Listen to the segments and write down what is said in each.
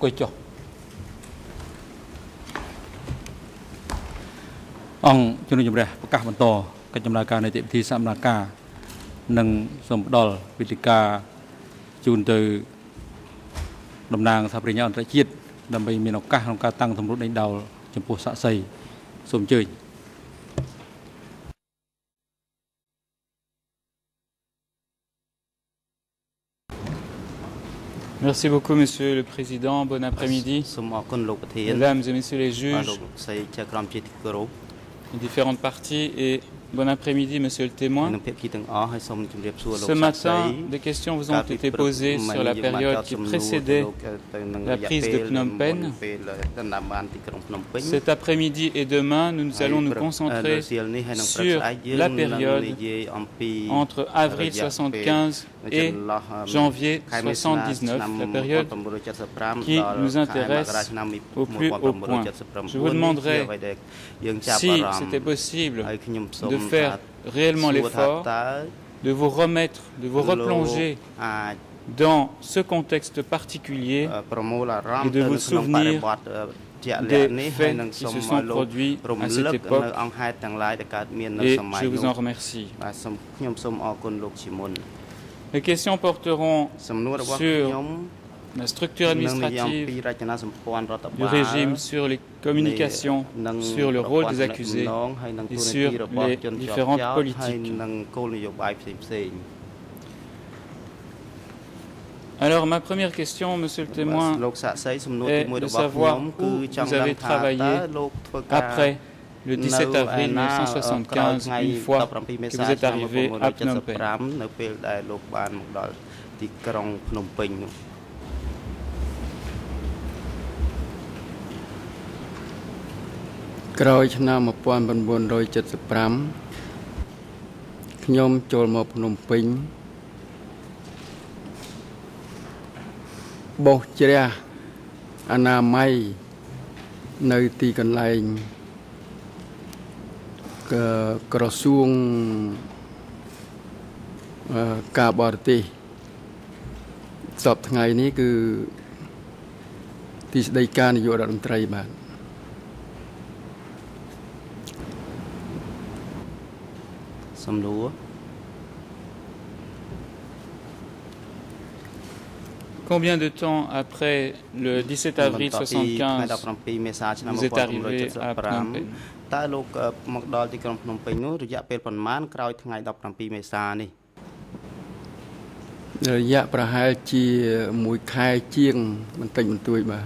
អង្គុយចុះអង្គជំនុំជម្រះប្រកាសបន្តកិច្ចដំណើរការនីតិវិធីសកម្មភាពនិងសូមផ្ដល់វិធីការជូនទៅតំណាងសហប្រញ្ញាអន្តរជាតិដើម្បីមានឱកាសក្នុងការតាំងសម្រួលដេញដោលចំពោះសាក្សីសូមអញ្ជើញ Merci beaucoup, Monsieur le Président. Bon après-midi. Mesdames et Messieurs les juges, les différentes parties et bon après-midi, Monsieur le témoin. Ce matin, des questions vous ont été posées sur la période qui précédait la prise de Phnom Penh. Cet après-midi et demain, nous allons nous concentrer sur la période entre avril 75 et janvier 79, la période qui nous intéresse au plus haut point. Je vous demanderai si c'était possible de faire réellement l'effort de vous remettre, de vous replonger dans ce contexte particulier et de vous souvenir des faits qui se sont produits à cette époque et je vous en remercie. Les questions porteront sur la structure administrative du régime, sur les communications, sur le rôle des accusés et sur les différentes politiques. Alors ma première question, Monsieur le témoin, est de savoir où vous avez travaillé après le 17 avril 1975, une fois que vous êtes arrivé à Phnom Penh. ក្រោយឆ្នាំ 1975 ខ្ញុំចូលមកភ្នំពេញបោះជ្រះអនាម័យនៅទីកន្លែងក្រសួងការបរទេសសពថ្ងៃនេះគឺទីស្តីការនាយករដ្ឋមន្ត្រីបាទ Combien de temps après le 17 avril 75 vous êtes arrivé à Phnom Penh? តើលោកមកដល់ទីក្រុងភ្នំពេញនោះរយៈពេលប៉ុន្មានក្រោយថ្ងៃ 17 មេសានេះរយៈប្រហែលជា 1 ខែជាងបន្តិចបន្តួចបាទ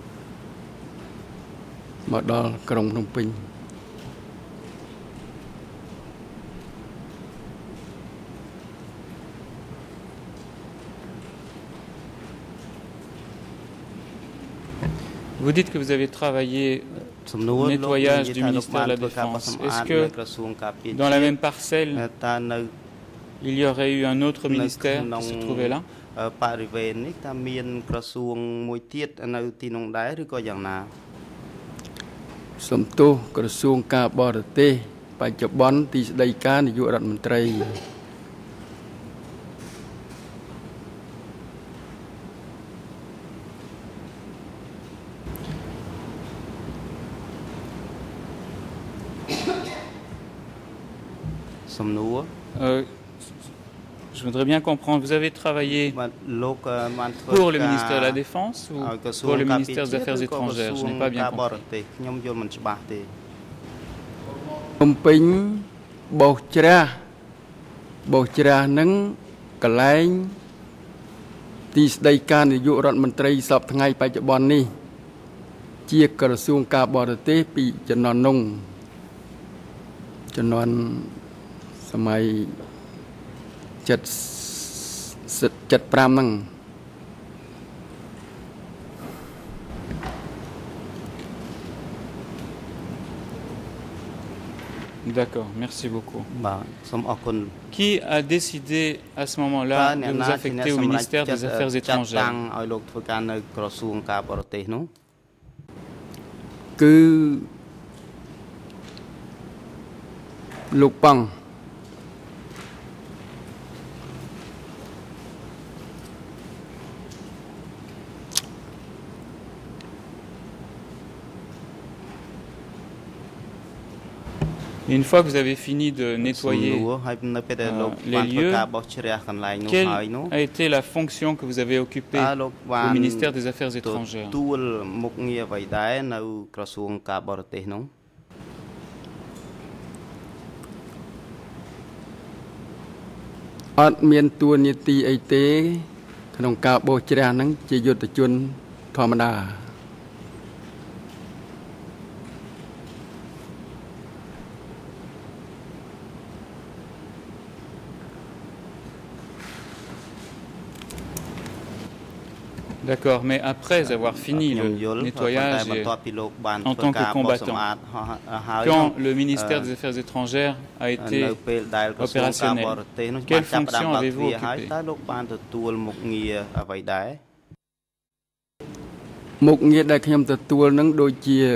មកដល់ក្រុងភ្នំពេញ Vous dites que vous avez travaillé au nettoyage du ministère de la Défense. Est-ce que dans la même parcelle, il y aurait eu un autre ministère qui se trouvait là? Je voudrais bien comprendre, vous avez travaillé pour le ministère de la Défense ou pour le ministère des Affaires étrangères? Je n'ai pas bien compris. ភ្នំពេញបោះជ្រះនឹងកន្លែងទីស្តីការនាយករដ្ឋមន្ត្រីសពថ្ងៃបច្ចុប្បន្ននេះជាក្រសួងការបរទេសពីជំនាន់នោះជំនាន់សម័យ 75 ហ្នឹង D'accord, merci beaucoup. Qui a décidé à ce moment-là de vous affecter au ministère des Affaires étrangères? គឺលោកប៉ង់ Vous Une fois que vous avez fini de nettoyer les lieux, quelle a été la fonction que vous avez occupée au ministère des Affaires étrangères? D'accord, mais après avoir fini le nettoyage en tant que combattant, quand le ministère des Affaires étrangères a été opérationnel, quelle fonction avez-vous occupée? មុខងារដែលខ្ញុំទទួលនឹងដូច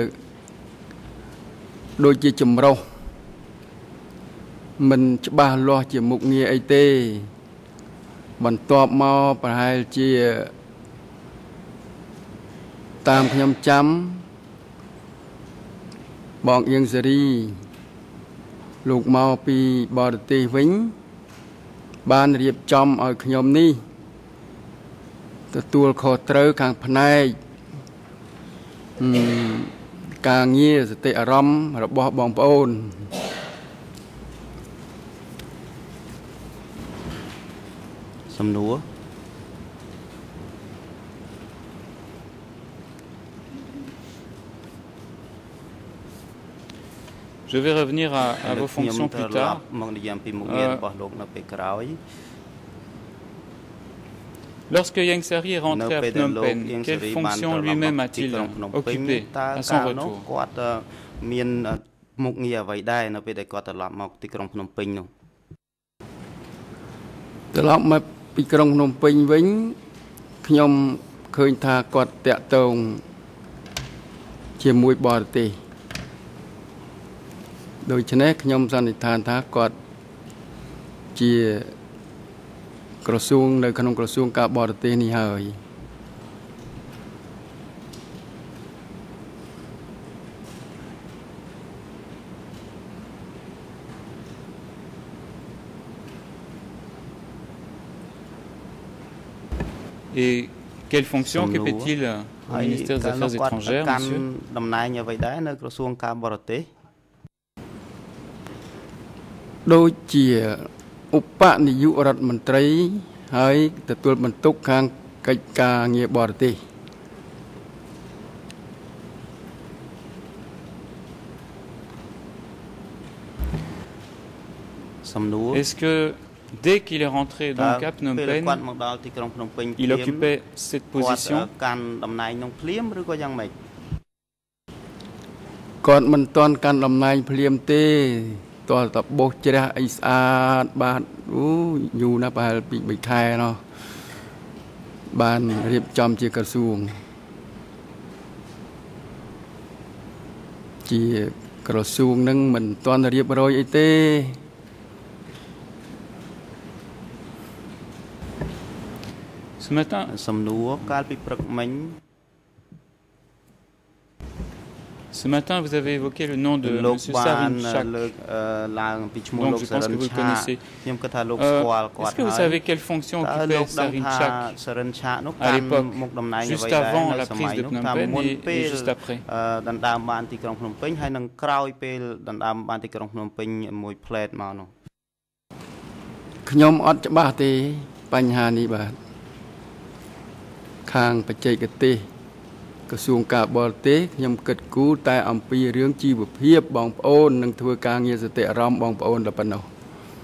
ជាចម្រុះមិនច្បាស់លាស់ជាមុខងារអីទេបន្ទាប់មកប្រហែលជាតាមខ្ញុំចាំបងអៀងសេរីលោកមកពីបរទេសវិញបានរៀបចំឲ្យខ្ញុំនេះទទួលខុសត្រូវខាងផ្នែកការងារសតិអារម្មណ៍របស់បងប្អូនសំណួរ Je vais revenir à vos fonctions plus tard. Lorsque Ieng Sary est rentré à Phnom Penh, quelle fonction lui-même a-t-il occupé à son retour? មានមុខងារអ្វីដែរនៅពេលដែលគាត់ត្រឡប់មកទីក្រុងភ្នំពេញនោះ ត្រឡប់មកពីក្រុងភ្នំពេញវិញខ្ញុំឃើញថាគាត់តាក់ទងជាមួយបរទេសដូច្នេះខ្ញុំសន្និដ្ឋានថាគាត់ជាក្រសួងនៅក្នុងក្រសួងការបរទេសនេះហើយ Et quelle fonction occupait-il au ministère des Affaires étrangères, monsieur? តំណែងអ្វីដែរនៅក្រសួងការបរទេស ដូចជាឧបនាយករដ្ឋមន្ត្រីហើយទទួលបន្ទុកខាងកិច្ចការងារបរទេស Est-ce que dès qu'il est rentré donc à Phnom Penh, il occupait cette position? គាត់មិនទាន់កាន់តំណែងភ្លាមទេតើតបោះជ្រះអីស្អាតបាទអូយូរណាស់ប្រហែលពី3ខែណោះបានរៀបចំជាក្រសួងជាក្រសួងនឹងមិនទាន់រៀបរយអីទេ Ce matin, សំណួរកាលពីព្រឹកមិញ Ce matin, vous avez évoqué le nom de M. Sarin Chak. Donc, je pense que vous le connaissez. Est-ce que vous savez quelle fonction occupait Sarin Chak à l'époque, juste avant la prise de Phnom Penh et juste après? ដណ្ដើមបានទីក្រុងភ្នំពេញហើយនឹងក្រោយពេលដណ្ដើមបានទីក្រុងភ្នំពេញមួយផ្លែតមកនោះ ខ្ញុំអត់ច្បាស់ទេបញ្ហានេះបាទខាងបច្ចេកទេស ក្រសួងការបរទេសខ្ញុំគិតគូរតែអំពីរឿងជីវភាពបងប្អូននិងធ្វើការងារសតិអារម្មណ៍បងប្អូនតែប៉ុណ្ណោះ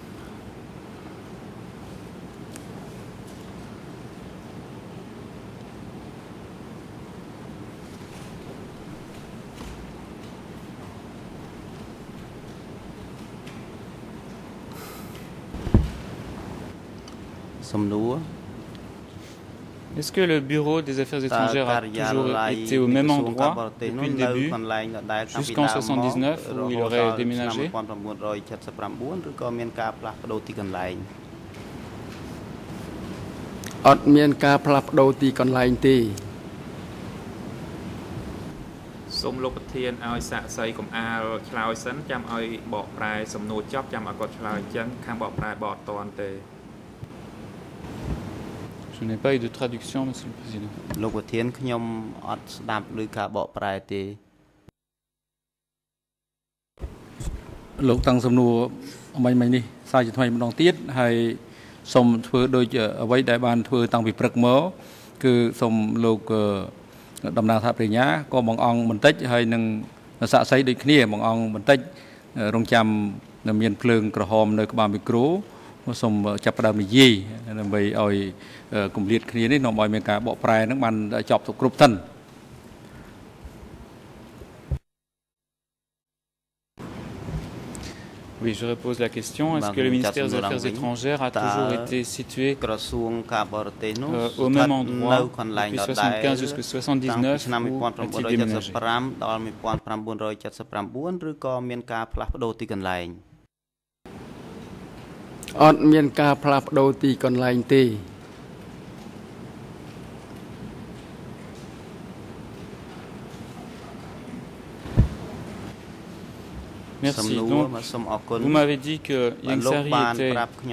សំណួរ Est-ce que le bureau des affaires étrangères a toujours été au même endroit depuis le début, jusqu'en 79 où il aurait déménagé? អត់មានការផ្លាស់ប្ដូរទីកន្លែងទេ Ce សូមលោកប្រធានឲ្យសាកសីកុំអាលឆ្លើយសិនចាំឲ្យបកប្រែសំណួរចប់ចាំឲ្យគាត់ឆ្លើយអញ្ចឹងខាងបកប្រែបកអត់តាន់ទេ Je n'ai pas eu de traduction, Monsieur le Président. លោកប្រធានខ្ញុំអត់ស្ដាប់ឬការបកប្រែទេលោកតាំងសំណួរមិញនេះសារជាថ្មីម្ដងទៀតហើយសូមធ្វើដូចអ្វីដែលបានធ្វើតាំងពីព្រឹកមកគឺសូមលោកតំណាងថាប្រញ្ញាក៏បងអង្គបន្តិចហើយនឹងសាក់សីដូចគ្នាបងអង្គបន្តិចរងចាំមានភ្លើងក្រហមនៅក្បាលមីក្រូសូមចាប់ផ្ដើមនិយាយដើម្បីឲ្យគម្លាតគ្នានេះនាំឲ្យមានការបកប្រែនឹងបានចប់គ្រប់សិន Oui, je repose la question. Est-ce que le ministère des Affaires étrangères a toujours été situé au même endroit depuis 75 jusqu'à 79 ou a-t-il déménagé? ដល់ 1979 ឬក៏មានការផ្លាស់ប្ដូរទីកន្លែងអត់មានការផ្លាស់ប្ដូរទីកន្លែងទេ Merci. Donc, vous m'avez dit que Ieng Sary était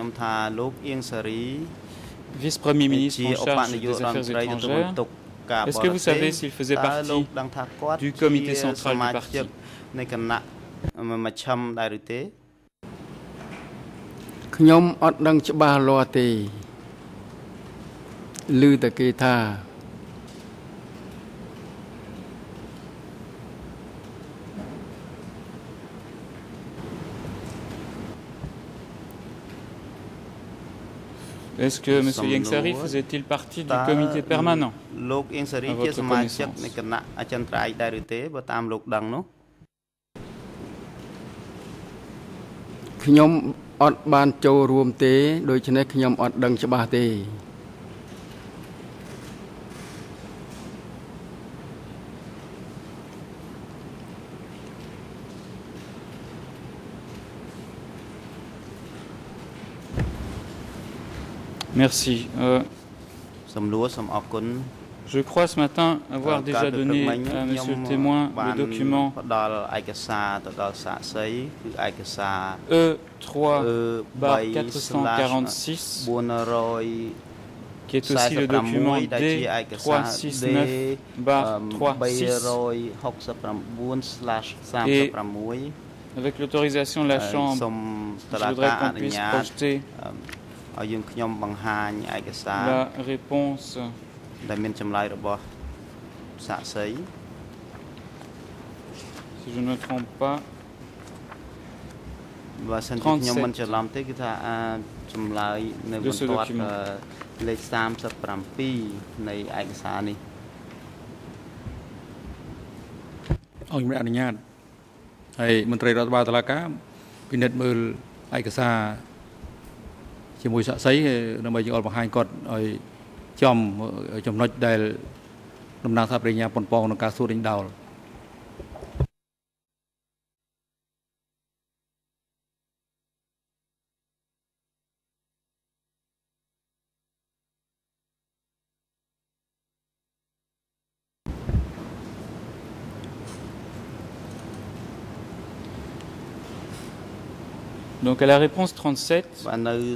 vice-premier ministre en charge des Affaires étrangères. Est-ce que vous savez s'il faisait partie du comité central du parti? ខ្ញុំអត់ដឹងច្បាស់លាស់ទេឮតែគេថា Est-ce que M. Ieng Sary faisait-il partie du comité permanent? លោក Ieng Sary ជាសមាជិកនៃគណៈអចិន្ត្រៃយ៍ដែរឬទេបើតាមលោកដឹងនោះ ខ្ញុំអត់បានចូលរួមទេដូច្នេះខ្ញុំអត់ដឹងច្បាស់ទេ Merci. Je crois ce matin avoir déjà donné à Monsieur le témoin le document E3/446 qui est aussi le document D369/36 et avec l'autorisation de la Chambre, je voudrais qu'on puisse projeter la réponse si je ne me trompe pas 37 de ce document. លេខ 37 នៃឯកសារនេះអង្គជំរាបអនុញ្ញាតហើយមន្ត្រីរដ្ឋបាលតុលាការពិនិត្យមើលឯកសារ ជាមួយសាក់សីដើម្បីយើងអល់បង្ហាញគាត់ឲ្យចំចំណុចដែលតំណាងថាប្រញ្ញាប៉ុនប៉ងក្នុងការសួរដេញដោល Donc à la réponse 37, vous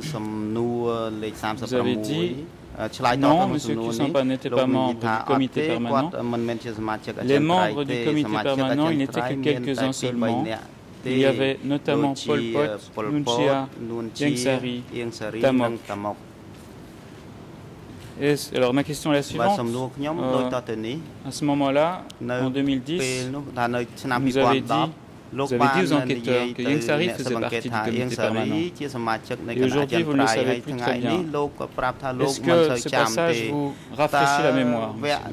avez dit non, M. Kusampa n'était pas membre du comité permanent. Les membres du comité permanent, il n'était que quelques-uns seulement. Il y avait notamment Pol Pot, Nuon Chea, Ieng Sary, Tamok. Alors ma question est la suivante. À ce moment-là, en 2010, vous avez dit aux enquêteurs que Ieng Sary faisait partie du comité permanent. Et aujourd'hui, vous ne le savez plus très bien. Est-ce que ce passage vous rafraîchit la mémoire?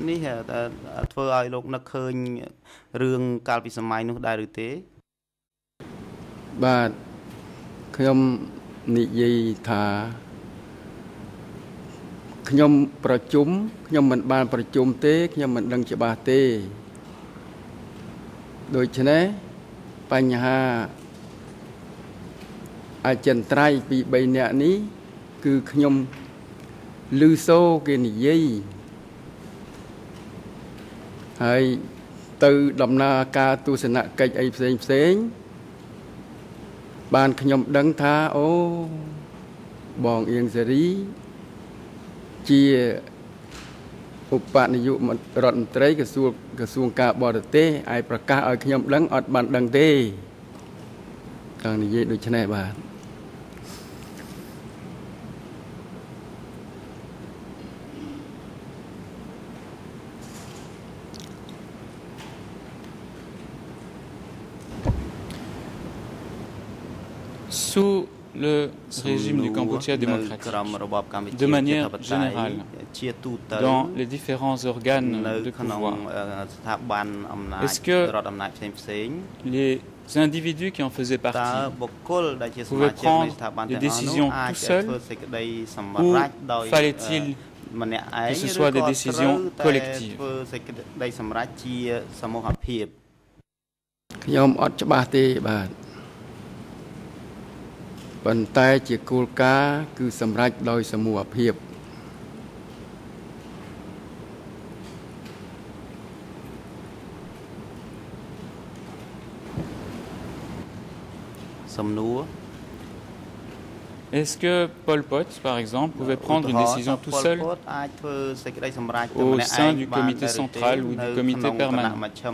បាទខ្ញុំនិយាយថាខ្ញុំប្រជុំខ្ញុំមិនបានប្រជុំទេខ្ញុំមិនដឹងច្បាស់ទេដូច្នេះបញ្ហាអចិន្ត្រៃយ៍ពី3នាក់នេះគឺខ្ញុំឮសូរគេនិយាយហើយ từ đầm na ca tu sanh cách ấyផ្សេងបានខ្ញុំដឹងថាអូបងអៀងសេរីជាឧបនាយករដ្ឋមន្ត្រីក្រសួងការបរទេសឲ្យប្រកាសឲ្យខ្ញុំដឹងអត់បានដឹងទេចង់និយាយដូចនេះបាទ Sous le régime du Cambodge démocratique, de manière générale, dans les différents organes de pouvoir, est-ce que les individus qui en faisaient partie pouvaient prendre des décisions tout seuls ou fallait-il que ce soit des décisions collectives? ខ្ញុំអត់ច្បាស់ទេបាទ ប៉ុន្តែជាគោលការណ៍គឺសម្រេចដោយសមូហភាព Est-ce que Pol Pot, par exemple, pouvait prendre une décision tout seul au sein du comité central ou du comité permanent?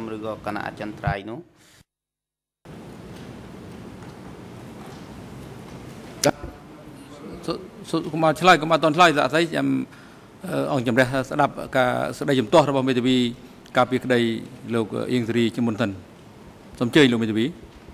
Kuma chlai kuma ton chlai dạ thấy em ông chấm ra sẽ đáp cả sẽ đây chấm to rồi bao nhiêu thì cả việc đây lục yên gì trong môn thần sống chơi lục mấy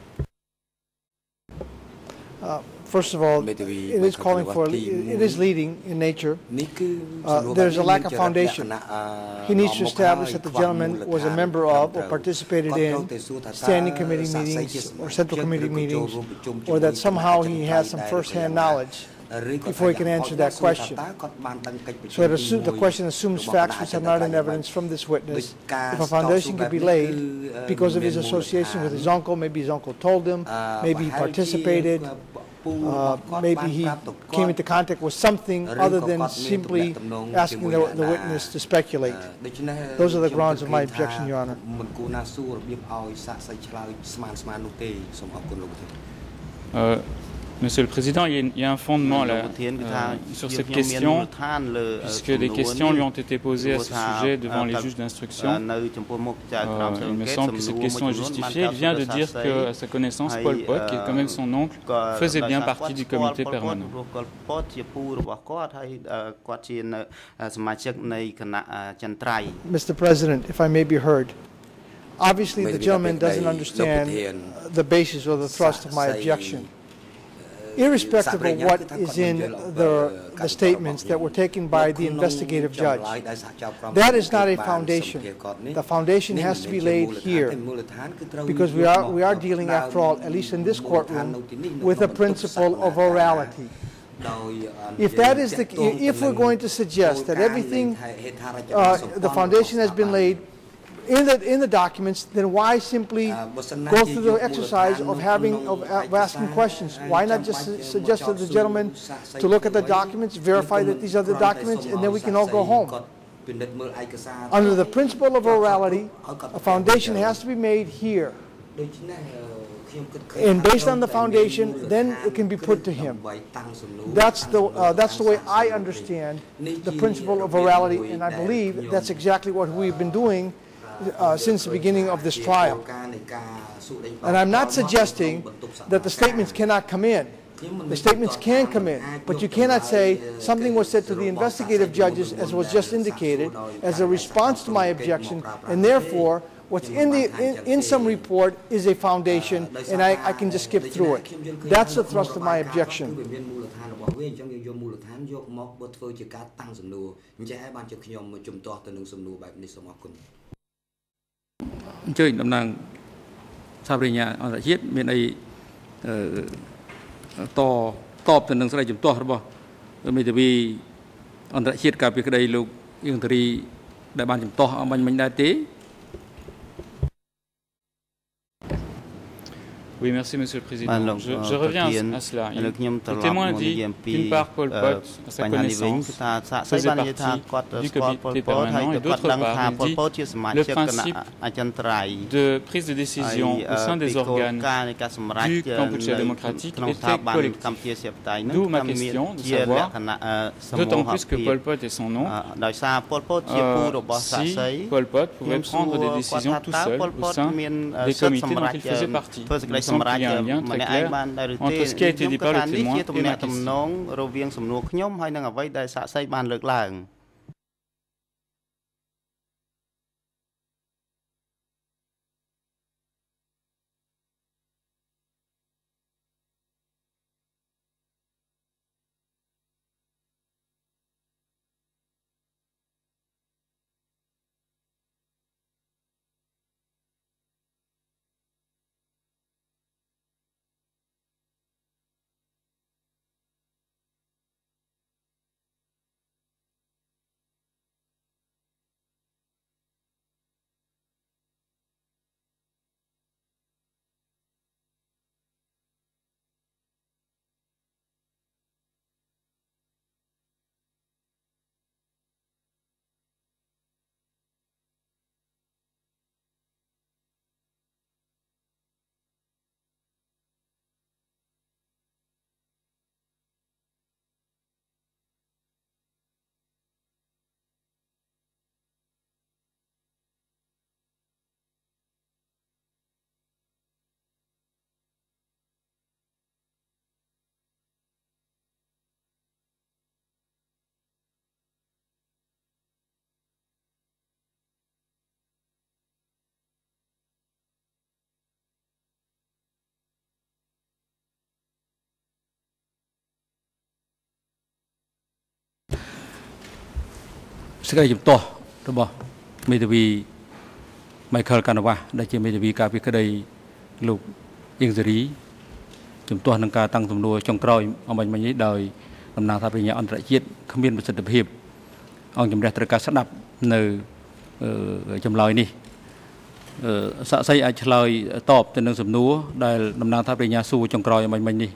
First of all, it is calling for, it is leading in nature. There's a lack of foundation. He needs to establish that the gentleman was a member of or participated in standing committee meetings or central committee meetings, or that somehow he has some first-hand knowledge before he can answer that question. So the question assumes facts which are not in evidence from this witness. If a foundation could be laid because of his association with his uncle, maybe his uncle told him, maybe he participated, maybe he came into contact with something other than simply asking the witness to speculate. Those are the grounds of my objection, Your Honor. Monsieur le Président, il y a un fondement là, sur cette question, puisque des questions lui ont été posées à ce sujet devant les juges d'instruction. Il me semble que cette question est justifiée. Il vient de dire qu'à sa connaissance, Pol Pot, qui est quand même son oncle, faisait bien partie du comité permanent. Mr. President, if I may be heard, obviously the gentleman doesn't understand the basis or the thrust of my objection. Irrespective of what is in the statements that were taken by the investigative judge, that is not a foundation. The foundation has to be laid here because we are dealing, after all, at least in this courtroom, with a principle of orality. If that is if we're going to suggest that everything, the foundation has been laid in the documents, then why simply go through the exercise of asking questions? Why not just suggest to the gentleman to look at the documents, verify that these are the documents, and then we can all go home? Under the principle of orality, a foundation has to be made here. And based on the foundation, then it can be put to him. That's the way I understand the principle of orality, and I believe that's exactly what we've been doing since the beginning of this trial. And I'm not suggesting that the statements cannot come in. The statements can come in, but you cannot say something was said to the investigative judges, as was just indicated, as a response to my objection, and therefore what's in some report is a foundation, and I can just skip through it. That's the thrust of my objection. Chơi đầm nàng sao đây nhà ở chiết miền đây to từ nâng sau đây chấm to rồi bao bây giờ vì ở đại chiết cả việc đây lúc yên từ đại ban chấm to mình đại tế. Oui, merci Monsieur le Président. Je reviens à cela. Le témoin dit qu'une part Pol Pot, à sa connaissance, faisait partie du comité permanent et d'autre part, il dit le principe de prise de décision au sein des organes du Cambodge démocratique était collectif. D'où ma question de savoir, d'autant plus que Pol Pot est son nom, si Pol Pot pouvait prendre des décisions tout seul au sein des comités dont il faisait partie. Il semble qu'il y a un lien très clair entre ce qui a été dit par le témoin et ma question. សេចក្តីជំទាស់របស់មេធាវី Michael Kanawha ដែលជាមេធាវីការពីក្តីលោកអៀងសេរីជំទាស់នឹងការតាំងសំណួរចុងក្រោយអំបញ្ញមិញនេះដោយតំណាងថាបញ្ញាអន្តរជាតិគ្មានប្រសិទ្ធភាពអង្គជំរះត្រូវការស្ដាប់នៅចម្លើយនេះសាក់សីអាចឆ្លើយតបទៅនឹងសំណួរដែលតំណាងថាបញ្ញាសួរចុងក្រោយអំបញ្ញមិញនេះ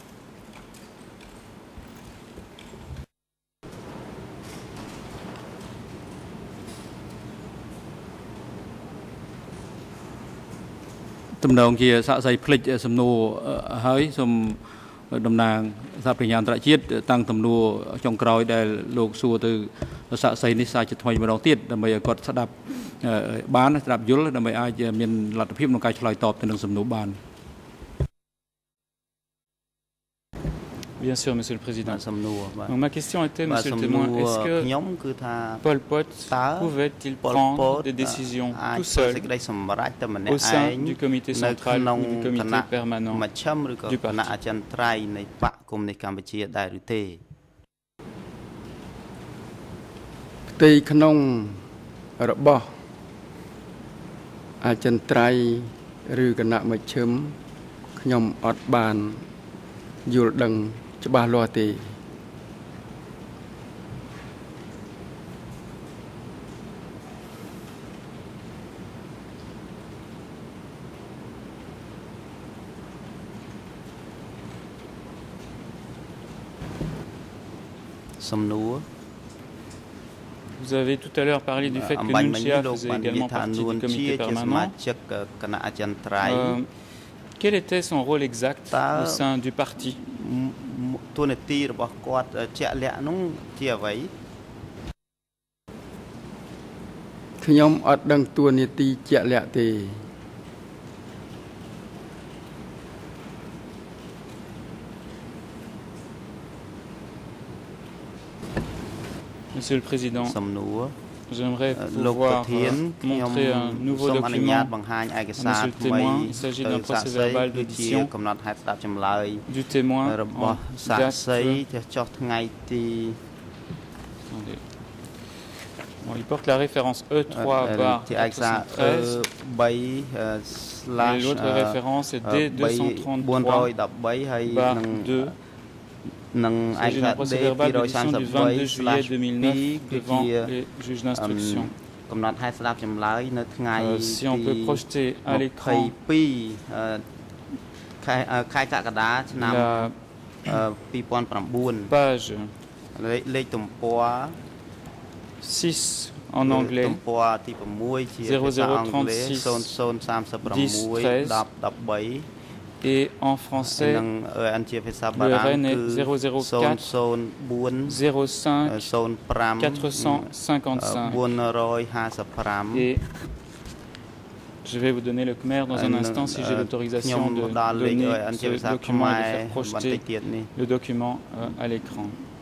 តំណងជាសាក់សីភ្លេចសំណួរហើយសូមតំណាងសហប្រញ្ញាអន្តរជាតិតាំងសំណួរចុងក្រោយដែលលោកសួរទៅសាក់សីនេះសាជាថ្មីម្ដងទៀតដើម្បីឲ្យគាត់ស្ដាប់បានស្ដាប់យល់ដើម្បីអាចមានលទ្ធភាពក្នុងការឆ្លើយតบទៅនឹងសំណួរបាន Bien sûr, Monsieur le Président. Donc, ma question était, Monsieur le témoin, est-ce que Pol Pot pouvait-il prendre des décisions tout seul au sein du comité central ou du comité permanent du parti? ទីក្នុងរបស់អចិន្ត្រៃយ៍ឬគណៈមជ្ឈិមខ្ញុំអត់បានយល់ដឹងច្បាស់លាស់ទេ Vous avez tout à l'heure parlé du fait que Nunchia faisait également partie du comité permanent. Quel était son rôle exact au sein du parti? Monsieur le Président, j'aimerais pouvoir montrer un nouveau document à Monsieur le témoin. Il s'agit d'un procès verbal d'audition du témoin en date... Bon, il porte la référence E3/73 et l'autre référence est D233/2. Il s'agit d'un procès verbal d'audition du 22 juillet 2009 devant les juges d'instruction. Si on peut projeter à l'écran page 6 en anglais 0036 10 13 et en français le RN est 004 05 455 et je vais vous donner le Khmer dans un instant si j'ai l'autorisation de donner ce document et de faire projeter le document à l'écran.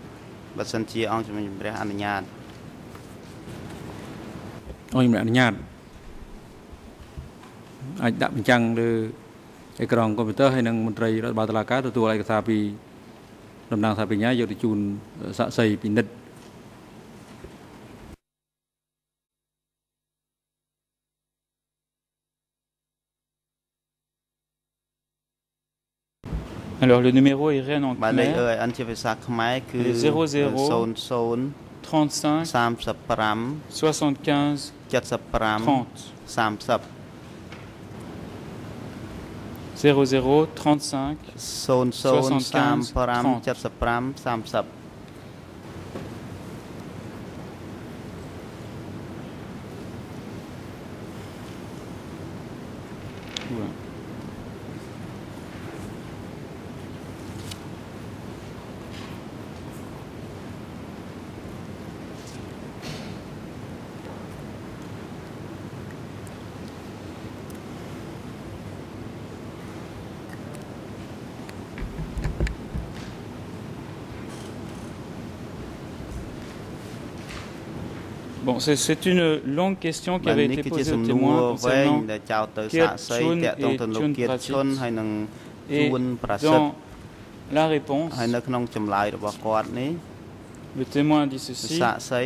Alors le numéro IRN en Khmer est 00 35 75 30 00 35 75 30. Voilà. Bon, c'est une longue question qui avait été posée aux témoins concernant Kiet Chun et Chun Pratit. Et dans la réponse, le témoin dit ceci.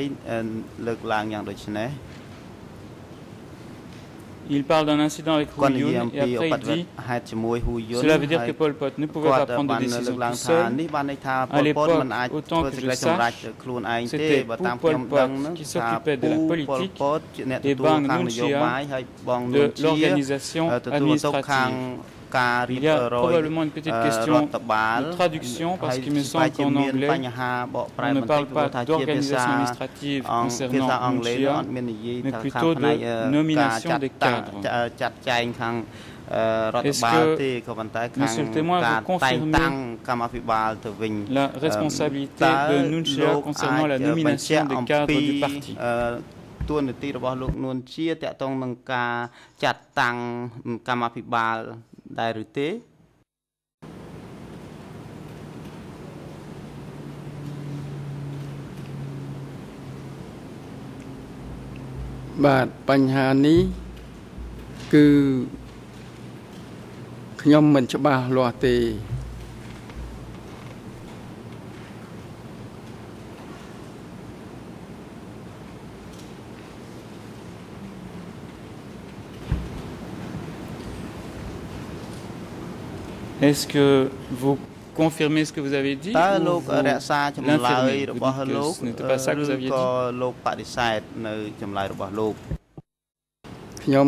Il parle d'un incident avec Hu Yun et après il dit cela veut dire que Pol Pot ne pouvait pas prendre de décision tout seul. À l'époque, autant que je sache, c'était Pu Pol Pot qui s'occupait de la politique et Bang Nun Chia de l'organisation administrative. Il y a probablement une petite question de traduction parce qu'il me semble qu'en anglais, on ne parle pas d'organisation administrative concernant Nun Chia, mais plutôt de nomination des cadres. Est-ce que, monsieur le témoin, vous confirmez la responsabilité de Nun Chia concernant la nomination des cadres du parti? តួនាទីរបស់លោកនួនជាតកតងនឹងការចាត់តាំងកម្មាភិបាលដែរឬទេបាទបញ្ហានេះគឺខ្ញុំមិនច្បាស់លាស់ទេ Est-ce que vous confirmez ce que vous avez dit ou vous l'infirmez? Vous dites que ce n'était pas ça que vous aviez dit? ខ្ញុំ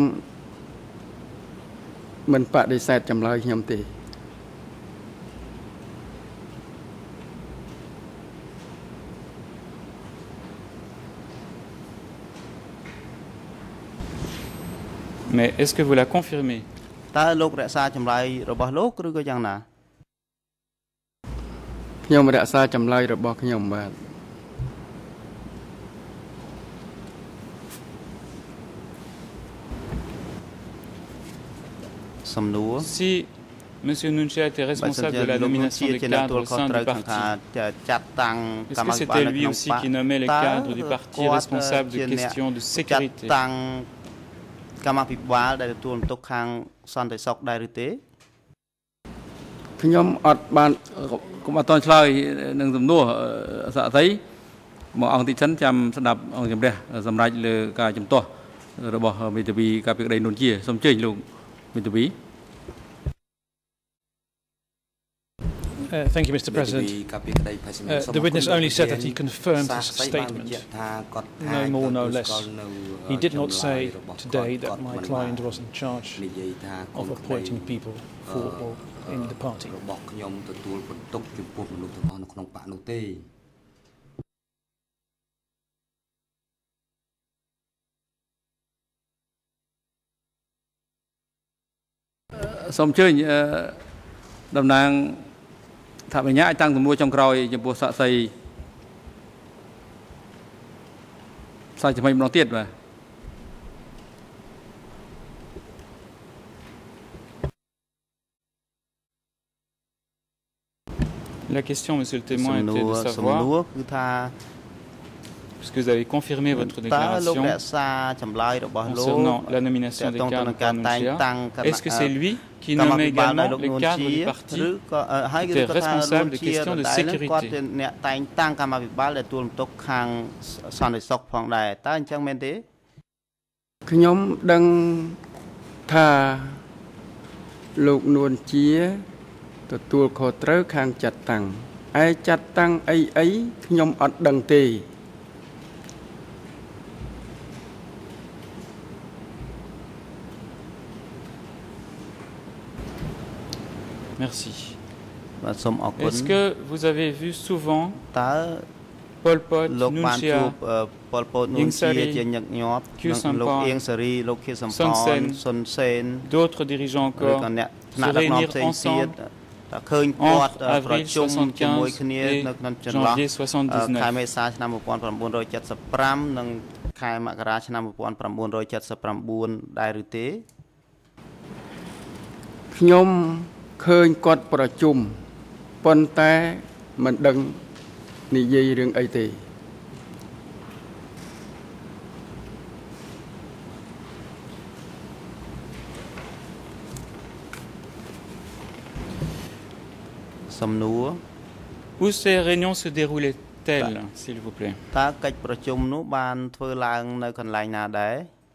មិនបដិសេធចម្លើយខ្ញុំទេ Mais est-ce que vous la confirmez? តើលោករក្សាចម្លើយរបស់លោកឬក៏យ៉ាងណាខ្ញុំរក្សាចម្លើយរបស់ខ្ញុំបាទសំណួរ Si M. Nun Chia était responsable de la nomination des cadres au sein du parti, est-ce que c'était lui aussi qui nommait les cadres du parti responsables de questions de sécurité? កម្មាភិបាលដែលទទួលបន្ទុកខាងសន្តិសុខដែរឬទេខ្ញុំអត់បានគុំអត់តន់ឆ្លើយនឹងសំណួរអស័ក្តិមកអង្គទីសិនចាំស្ដាប់អង្គជំរះសម្រាប់លើការជំទាស់របស់មេធាវីការពីក្តីនួនជាសូមជើញលោកមេធាវី Thank you, Mr. President. The witness only said that he confirmed his statement, no more, no less. He did not say today that my client was in charge of appointing people for or in the party. Xong chơi đầm nàng thả về nhã tăng từ mua trong còi cho bộ xạ xây sai cho mình nó tiệt mà. La question, monsieur le témoin, était de savoir, puisque vous avez confirmé votre déclaration concernant la nomination des cadres par Nunchia, est-ce que c'est lui qui nommait également les cadres du parti qui étaient responsables des questions de sécurité? ទទួលខុសត្រូវខាងចាត់តាំងឯចាត់តាំងអីខ្ញុំអត់ដឹងទេ Merci. Est-ce que vous avez vu souvent Pol Pot, Nunchia, Ieng Sary, Khieu Samphan, Son Sen, d'autres dirigeants encore se réunir ensemble entre avril 75 et janvier 79. ខ្ញុំឃើញគាត់ប្រជុំប៉ុន្តែមិនដឹងនិយាយរឿងអីទេ Où ces réunions se déroulaient-elles, s'il vous plaît? តើកិច្ចប្រជុំនោះបានធ្វើឡើងនៅកន្លែងណាដែរ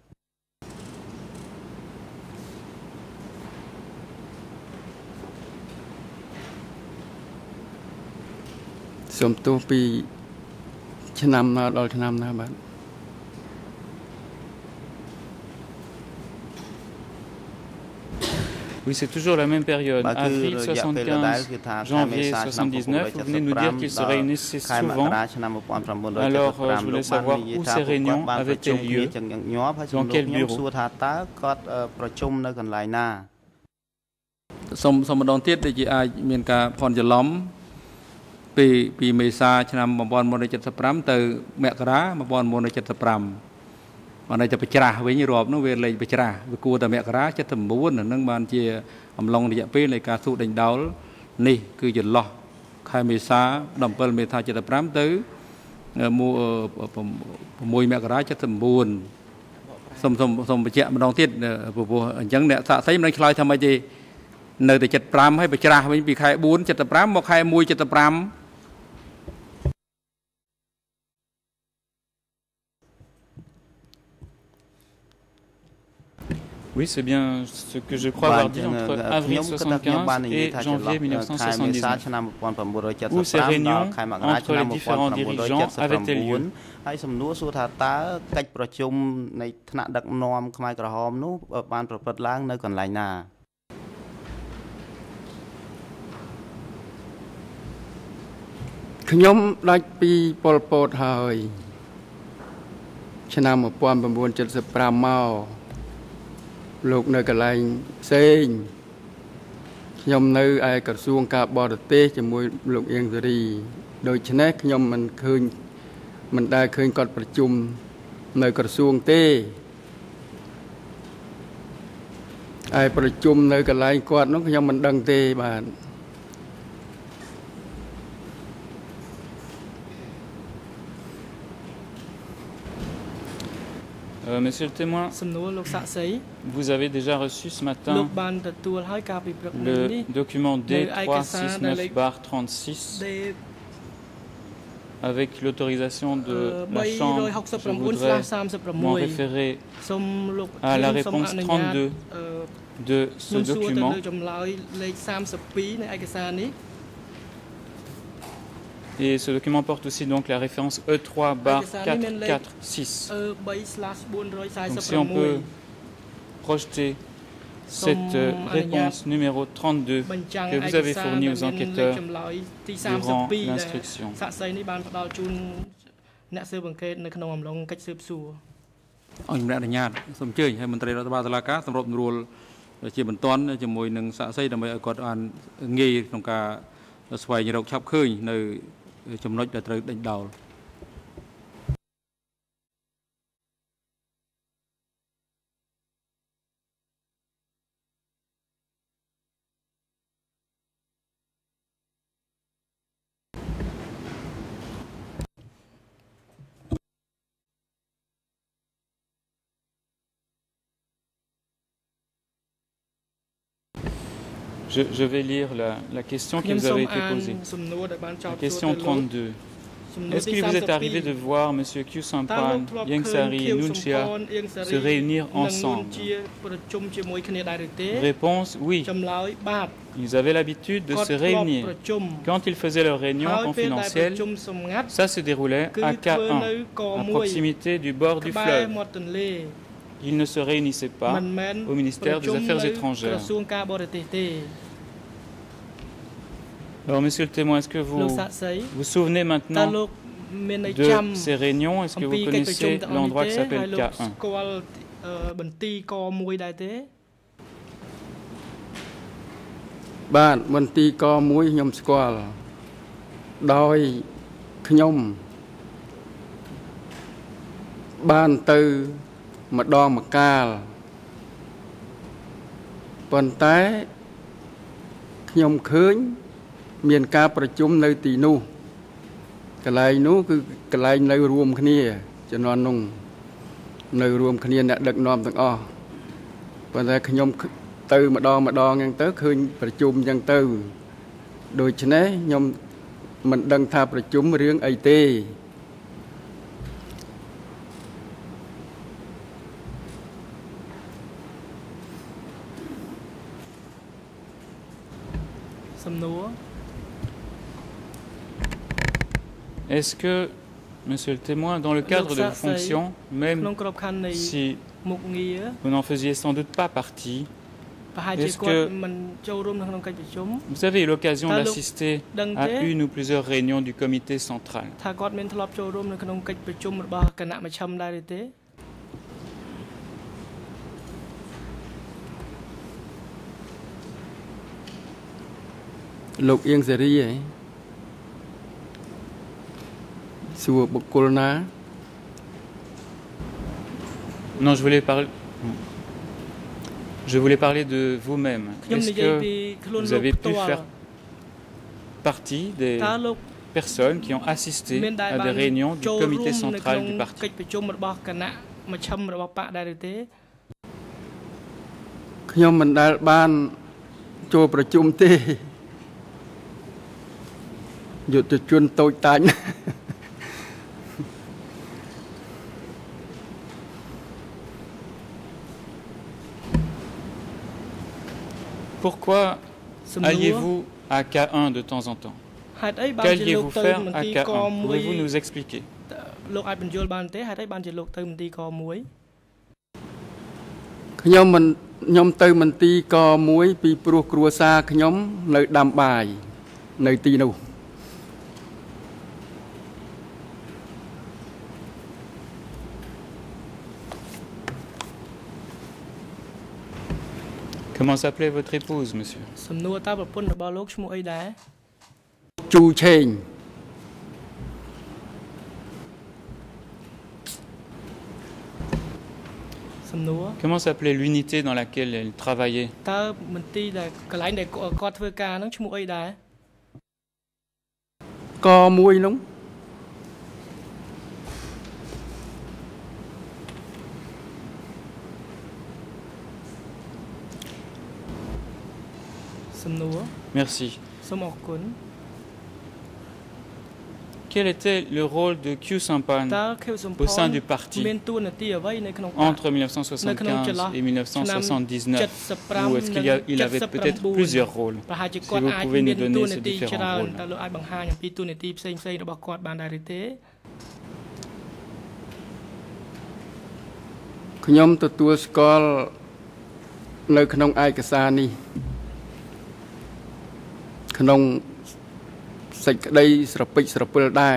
សូមទោសពីឆ្នាំណាដល់ឆ្នាំណាបាទ Oui, c'est toujours la même période, avril 75, janvier 79. Vous venez nous dire qu'ils se réunissaient souvent. Alors, je voulais savoir où ces réunions avaient-elles lieu, dans quel bureau. សូមម្ដងទៀតដែលជាអាចមានការផន់ច្រឡំពីមេសាឆ្នាំ1975ទៅមករា1975 បានតែបច្រាស់វិញរាប់នោះវាលេខបច្រាស់វាគួរតែមករា79ហ្នឹងបានជាអំឡុងរយៈពេលនៃការស៊ូដេញដោលនេះគឺចន្លោះខែមេសា17មេសា75ទៅ6មករា79សូមបញ្ជាក់ម្ដងទៀតព្រោះអញ្ចឹងអ្នកសាកសីមិនដឹងឆ្លើយថាម៉េចទេនៅតែ75ហើយបច្រាស់វិញពីខែ4 75មកខែ1 75 Oui, c'est bien ce que je crois avoir dit entre avril 75 et janvier 1979, où ces réunions entre les différents dirigeants avaient-elles lieu. ហើយសំណួរសួរថាតើកិច្ចប្រជុំនៃថ្នាក់ដឹកនាំខ្មែរក្រហមនោះបានប្រព្រឹត្តឡើងនៅកន្លែងណាខ្ញុំដាច់ពីប៉ុលពតហើយឆ្នាំ1975មក លោកនៅកន្លែងផ្សេងខ្ញុំនៅឯក្រសួងការបរទេសជាមួយលោកអៀងសេរីដូច្នេះខ្ញុំមិនដែលឃើញគាត់ប្រជុំនៅក្រសួងទេឯប្រជុំនៅកន្លែងគាត់នោះខ្ញុំមិនដឹងទេបាទ Monsieur le témoin, vous avez déjà reçu ce matin le document D369/36 avec l'autorisation de la Chambre. Je voudrais m'en référer à la réponse 32 de ce document. Et ce document porte aussi donc la référence E3/446. Donc si on peut projeter cette réponse numéro 32 que vous avez fournie aux enquêteurs durant l'instruction. Je vais lire la question qui vous avait été posée. La question 32. Est-ce qu'il vous est arrivé de voir M. Khieu Samphan, Ieng Sary et Nunchia se réunir ensemble? Réponse, oui. Ils avaient l'habitude de se réunir. Quand ils faisaient leur réunion confidentielle, ça se déroulait à K1, à proximité du bord du fleuve. Ils ne se réunissaient pas au ministère des Affaires étrangères. Alors, monsieur le témoin, est-ce que vous vous souvenez maintenant de ces réunions? Est-ce que vous connaissez l'endroit qui s'appelle K1? បាទមន្ទីរកមួយខ្ញុំស្គាល់ដោយខ្ញុំបានទៅម្ដងម្កាលប៉ុន្តែខ្ញុំឃើញមានការប្រជុំនៅទីនោះកន្លែងនោះគឺកន្លែងនៅរួមគ្នាជំនាន់នោះនៅរួមគ្នាអ្នកដឹកនាំទាំងអស់ប៉ុន្តែខ្ញុំទៅម្ដងហ្នឹងទៅឃើញប្រជុំអញ្ចឹងទៅដូច្នេះខ្ញុំមិនដឹងថាប្រជុំរឿងអីទេសំណួរ Est-ce que, monsieur le témoin, dans le cadre de vos fonctions, même si vous n'en faisiez sans doute pas partie, est-ce que vous avez eu l'occasion d'assister à une ou plusieurs réunions du comité central? Lục Yên Sary ấy Sùa Bục Côn Na. Non, je voulais parler de vous-même. Est-ce que vous avez pu faire partie des personnes qui ont assisté à des réunions du comité central du parti? ខ្ញុំមិនដែលបានចូលប្រជុំទេយុទ្ធជនតូចតាច Pourquoi alliez-vous à K1 de temps en temps? Qu'alliez-vous faire à K1? Pouvez-vous nous expliquer? លោកអាចបញ្យល់បានទេហេតុអីបានជាលោកទៅមន្ទីរក1ខ្ញុំទៅមន្ទីរក1ពីព្រោះគ្រួសារខ្ញុំនៅដាំបាយនៅទីនោះ Comment s'appelait votre épouse, monsieur? សំណួរតើប្រពន្ធរបស់លោកឈ្មោះអីដែរជូឆេង សំណួរ Comment s'appelait l'unité dans laquelle elle travaillait? តើមន្ទីរដែលកន្លែងដែលគាត់ធ្វើការហ្នឹងឈ្មោះអីដែរកមួយនោះ Merci. Quel était le rôle de Khieu Samphan au sein du parti entre 1975 et 1979? Ou est-ce qu'il avait peut-être plusieurs rôles? Si vous pouvez nous donner ces différents rôles. ខ្ញុំទទួលស្គាល់នៅក្នុងឯកសារនេះក្នុងសេចក្តីស្រពេចស្រពិលដែរ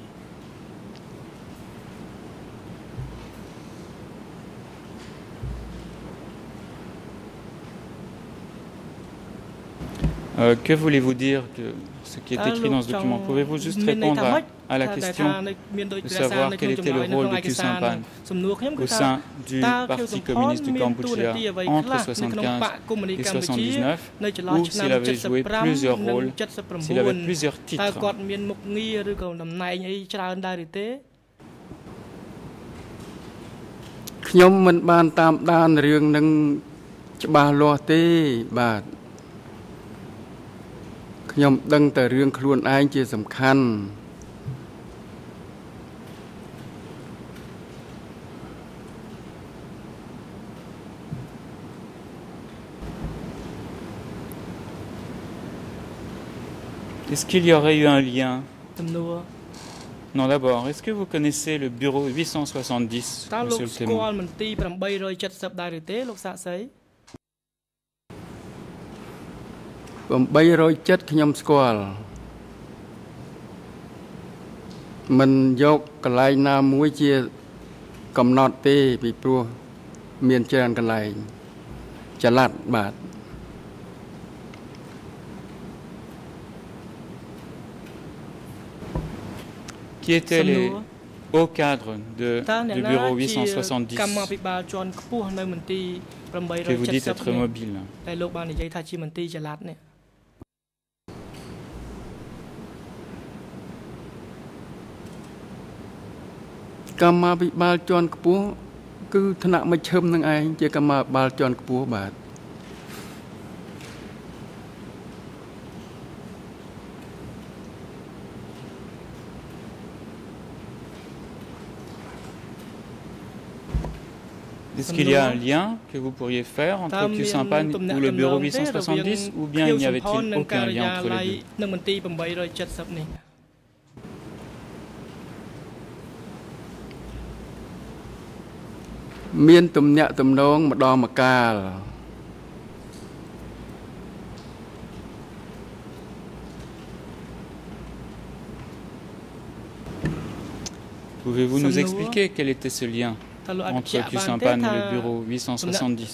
Que voulez-vous dire que ce qui est écrit dans ce document? Pouvez-vous juste répondre à la question de savoir quel était le rôle de Khieu Samphan au sein du Parti communiste du Cambodge entre 75 et 79, ou s'il avait joué plusieurs rôles, s'il avait plusieurs titres? ខ្ញុំមិនបានតាមដានរឿងនឹងច្បាស់លាស់ទេបាទ ខ្ញុំដឹងតែរឿងខ្លួនឯងជាសំខាន់ Est-ce qu'il y aurait eu un lien? Non, d'abord, est-ce que vous connaissez le bureau 870, monsieur le témoin? 807 ខ្ញុំស្គាល់មិនយកកន្លែងណាមួយជាកំណត់ទេពីព្រោះមានច្រើនកន្លែងចល័តបាទ Qui étaient les hauts cadres du bureau 870 que vous dites être mobile? កម្មាភិបាលជាន់ខ្ពស់គឺថ្នាក់មជ្ឈិមនឹងឯងជាកម្មាភិបាលជាន់ខ្ពស់បាទ Est-ce qu'il y a un lien que vous pourriez faire entre Khieu Samphan ou le bureau 870, ou bien il n'y avait-il aucun lien entre les deux? មានទំនាក់ទំនងម្ដងម្កាល Pouvez-vous nous expliquer quel était ce lien entre Khieu Samphan et le bureau 870?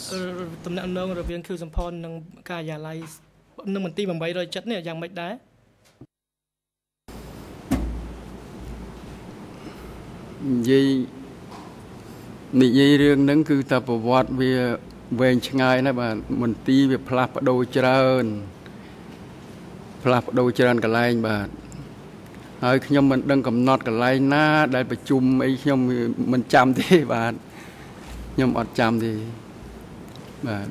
Nị dây riêng nâng cứ tập vào vọt về ngay đó bà mình tí về plap đồ trơn cả lại bà hơi nhóm mình đang cầm nọt cả lại na đại bà chung ấy nhóm mình chăm thế bà nhóm ọt chăm thì bà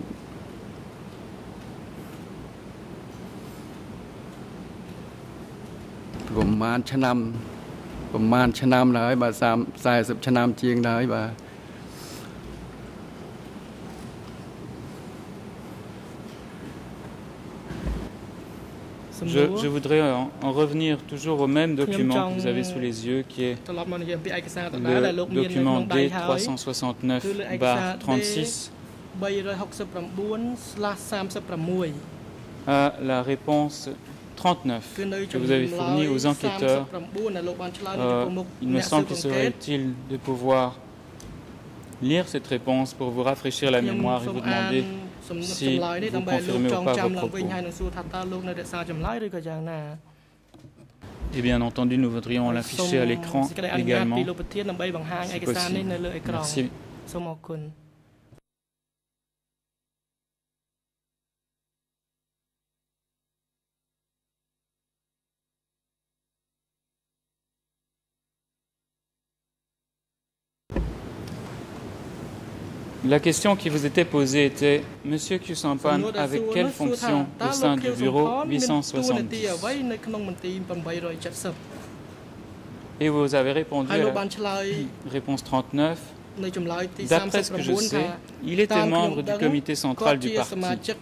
gồm man chăn năm đấy bà xài sụp chăn năm chiêng đấy bà. Je voudrais en revenir toujours au même document que vous avez sous les yeux, qui est le document D369/36 à la réponse 39 que vous avez fournie aux enquêteurs. Il me semble qu'il serait utile de pouvoir lire cette réponse pour vous rafraîchir la mémoire et vous demander si vous confirmez ou pas vos propos. Et bien entendu, nous voudrions l'afficher à l'écran également, si possible. Merci. La question qui vous était posée était: Monsieur Khieu Samphan, avec quelle fonction au sein du bureau 870? Et vous avez répondu à la réponse 39. D'après ce que je sais, il était membre du comité central du parti.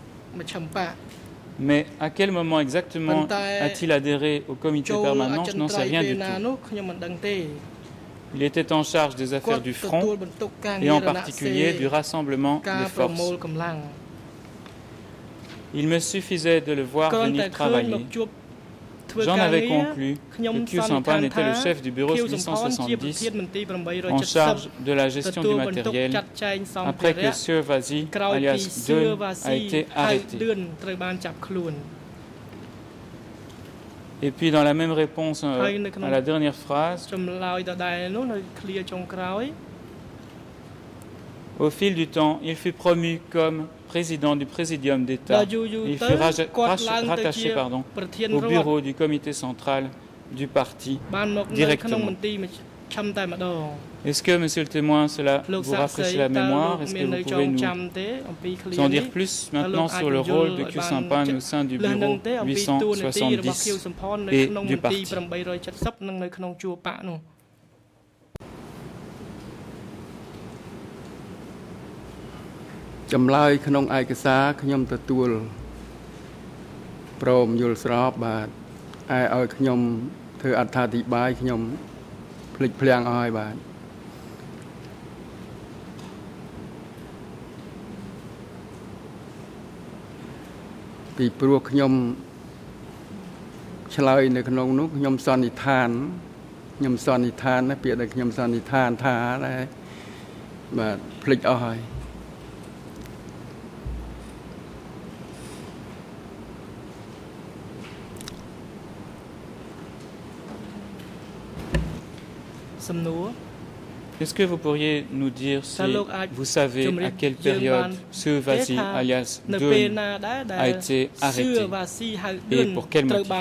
Mais à quel moment exactement a-t-il adhéré au comité permanent? Je n'en sais rien du tout. Il était en charge des affaires du front et en particulier du rassemblement des forces. Il me suffisait de le voir venir travailler. J'en avais conclu que Khieu Samphan était le chef du bureau 870 en charge de la gestion du matériel après que Sieur Vasi, alias Deun, a été arrêté. Et puis dans la même réponse à la dernière phrase, au fil du temps, il fut promu comme président du Présidium d'État. Il fut rattaché au bureau du comité central du parti directement. Est-ce que, monsieur le témoin, cela vous rafraîchit la mémoire? Est-ce que vous pouvez nous en dire plus maintenant sur le rôle de Khieu Samphan au sein du bureau 870 et du parti? Jamlai ក្នុងឯកសារខ្ញុំទទួលព្រមយល់ស្របបាទឲ្យខ្ញុំធ្វើអត្ថាធិប្បាយខ្ញុំភ្លេចភ្លាំងអស់ហើយបាទពីព្រោះខ្ញុំឆ្លើយនៅក្នុងនោះខ្ញុំសន្និដ្ឋានណាពាក្យដែលខ្ញុំសន្និដ្ឋានថាដែរបាទភ្លេចអស់ហើយ Est-ce que vous pourriez nous dire si vous savez à quelle période ce Vasi, alias Deun, a été arrêté et pour quel motif?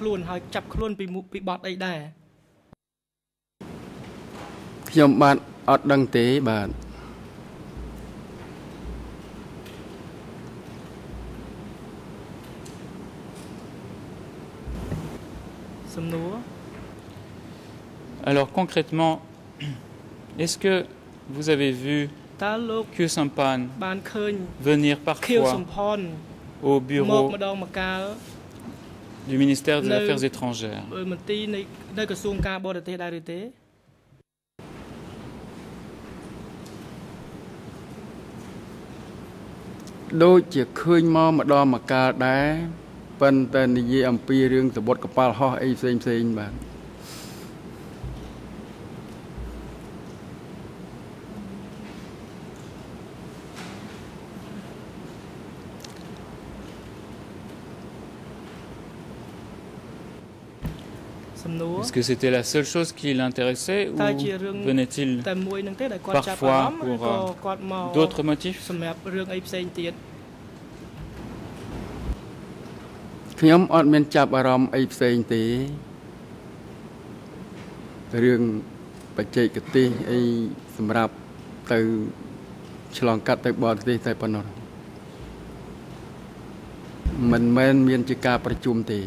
Alors concrètement, est-ce que vous avez vu Khieu Samphan venir parfois au bureau du ministère des Affaires étrangères? Est-ce que c'était la seule chose qui l'intéressait ou venait-il parfois pour d'autres motifs? ខ្ញុំអត់មានចាប់អារម្មណ៍អីផ្សេងទេរឿងបច្ចេកទេសអីសម្រាប់ទៅឆ្លងកាត់ទៅបរទេសតែប៉ុណ្ណោះមិនមែនមានជាការប្រជុំទេ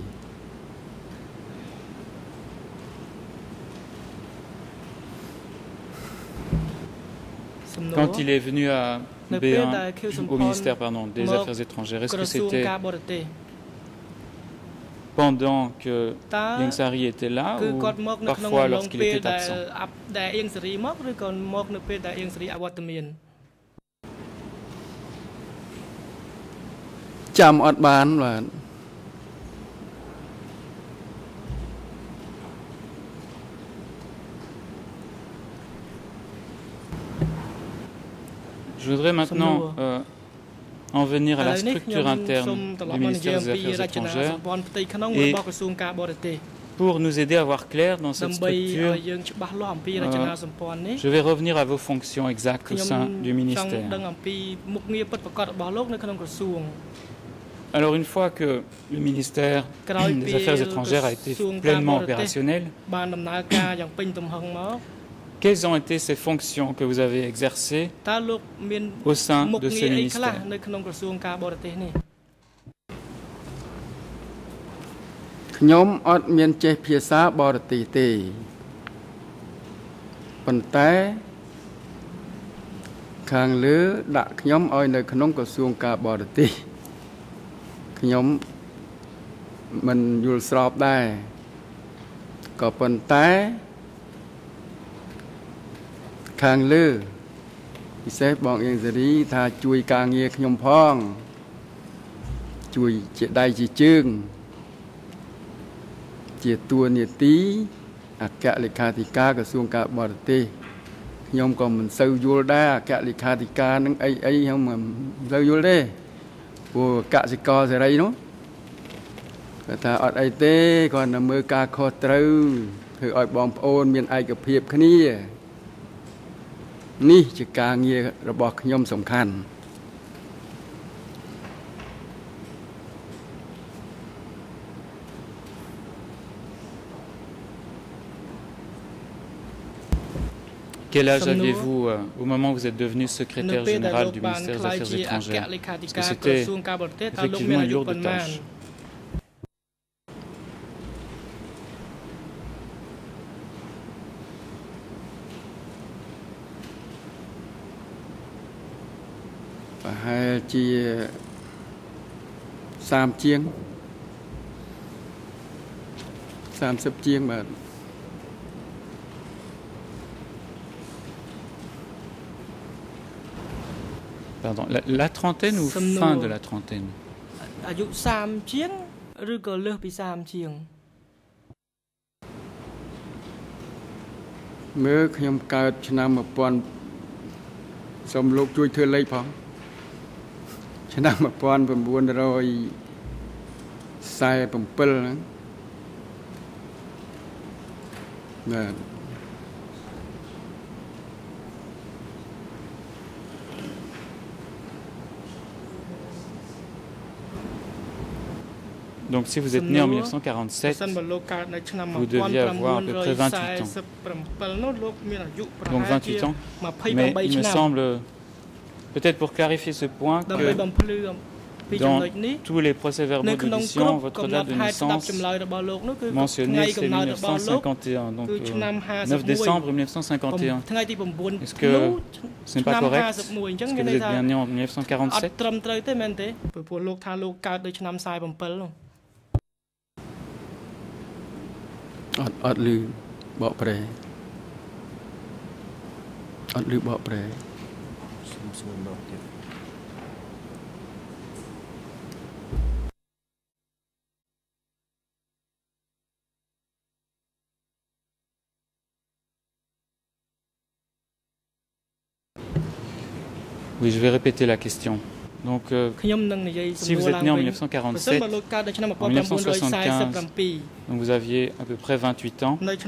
Quand il est venu à B1, au ministère des Affaires étrangères, est-ce que c'était pendant que Ieng Sary était là ou parfois lorsqu'il était absent? Je voudrais maintenant en venir à la structure interne du ministère des Affaires étrangères et pour nous aider à voir clair dans cette structure, je vais revenir à vos fonctions exactes au sein du ministère. Alors une fois que le ministère des Affaires étrangères a été pleinement opérationnel, quelles ont été ces fonctions que vous avez exercées au sein de ce ministère? ជួយជាដៃជាជើងជាតួនាទីអគ្គលេខាធិការក្រសួងការបរទេសខ្ញុំក៏មិនសូវយល់ដែរអគ្គលេខាធិការនឹងអីខ្ញុំមិនសូវយល់ទេព្រោះកសិករសេរីនោះគាត់ថាអត់អីទេគាត់តែមើលការខុសត្រូវធ្វើឲ្យបងប្អូនមានឯកភាពគ្នានេះជាការងាររបស់ខ្ញុំសំខាន់ Quel âge aviez-vous au moment où vous êtes devenu secrétaire général du ministère des Affaires étrangères? Parce que c'était effectivement une lourde tâche. Pardon, la trentaine ou fin de la trentaine? Donc si vous êtes né en 1947, vous deviez avoir à peu près 28 ans. Donc 28 ans. Mais il me semble, peut-être pour clarifier ce point, que dans tous les procès-verbaux d'audition, votre date de naissance mentionnée c'est 1951, donc 9 décembre 1951. Est-ce que ce n'est pas correct? Est-ce que vous êtes bien né en 1947? Oui, je vais répéter la question. Donc, si vous êtes né en 1947, en 1975, donc vous aviez à peu près 28 ans, mais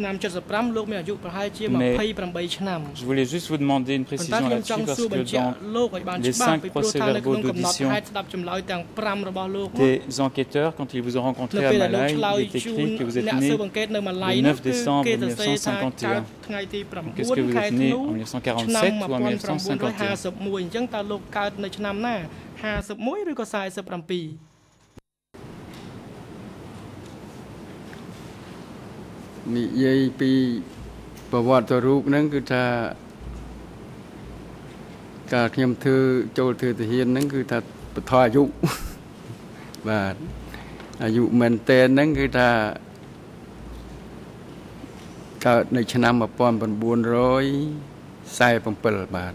je voulais juste vous demander une précision là-dessus parce que dans les 5 procès-verbaux d'audition des enquêteurs, quand ils vous ont rencontré à Malaï, il est écrit que vous êtes né le 9 décembre 1951. Est-ce que vous êtes né en 1947 ou en 1951? 51 ឬក៏ 47 និយាយពីប្រវត្តិរូបហ្នឹងគឺថាកាលខ្ញុំធ្វើចូលធ្វើទាហានហ្នឹងគឺថាបថអាយុបាទអាយុមែនតែនហ្នឹងគឺថាកើតនៅឆ្នាំ 1947 បាទ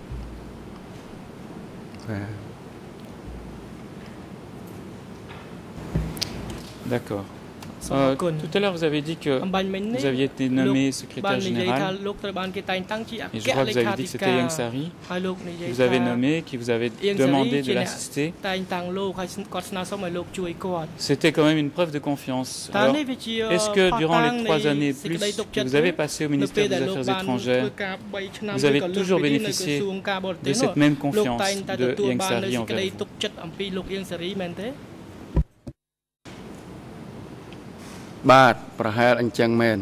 D'accord. Tout à l'heure, vous avez dit que vous aviez été nommé secrétaire général. Et je crois que vous avez dit que c'était Yang Sari. Vous avez nommé, qui vous avait demandé de l'assister. C'était quand même une preuve de confiance. Alors, est-ce que durant les 3 années plus que vous avez passé au ministère des Affaires étrangères, vous avez toujours bénéficié de cette même confiance de Yang Sari envers vous? បាទប្រហែលអញ្ចឹងមែន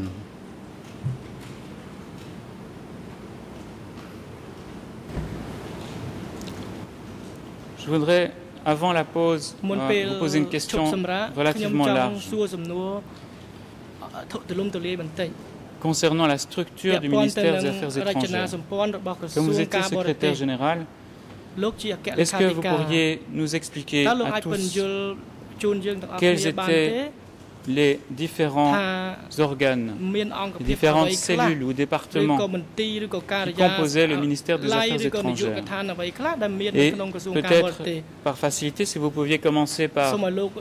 Je voudrais, avant la pause, vous poser une question relativement large concernant la structure du ministère des Affaires étrangères. Comme vous étiez secrétaire général, est-ce que vous pourriez nous expliquer à tous quels étaient les différents organes, les différentes cellules ou départements qui composaient le ministère des Affaires étrangères. Et peut-être, par facilité, si vous pouviez commencer par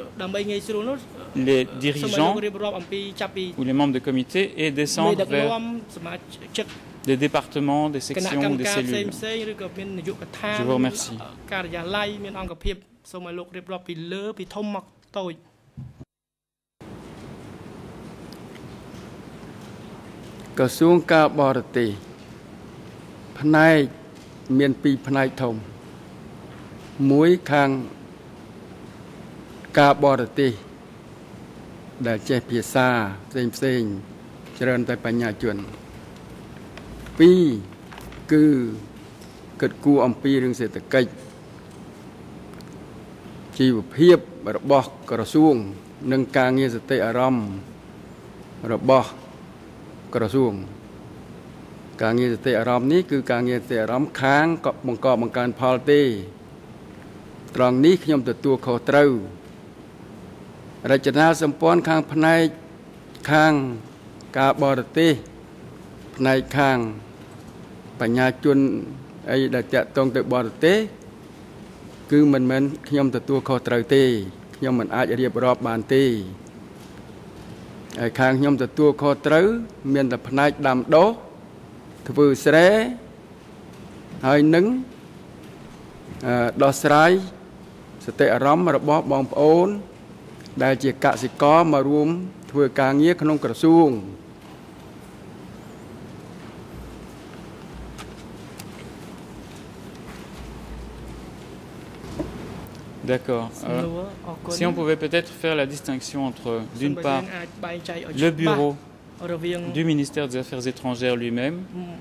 les dirigeants ou les membres de comité et descendre vers des départements, des sections ou des cellules. Je vous remercie. ក្រសួងការបរទេសផ្នែកមានពីរផ្នែកធំមួយខាងការបរទេសដែលចេះភាសាផ្សេងច្រើនតែបញ្ញាជនពីរគឺគិតគូរអំពីរឿងសេដ្ឋកិច្ចជីវភាពរបស់ក្រសួងនិងការងារសតិអារម្មណ៍របស់ក្រសួងការងារសតិអារម្មណ៍នេះគឺការងារសតិអារម្មណ៍ខាងបង្កបង្កើនផលទេត្រង់នេះខ្ញុំទទួលខុសត្រូវរចនាសម្ព័ន្ធខាងផ្នែកខាងការបរទេសផ្នែកខាងបញ្ញាជនអីដែលតាក់ទងទៅបរទេសគឺមិនមែនខ្ញុំទទួលខុសត្រូវទេខ្ញុំមិនអាចរៀបរាប់បានទេហើយខាងខ្ញុំទទួលខុសត្រូវមានតែផ្នែកដាំដុះធ្វើស្រែហើយនឹងដោះស្រាយសតិអារម្មណ៍របស់បងប្អូនដែលជាកសិករមករួមធ្វើការងារក្នុងក្រសួង D'accord. Si on pouvait peut-être faire la distinction entre, d'une part, le bureau du ministère des Affaires étrangères lui-même,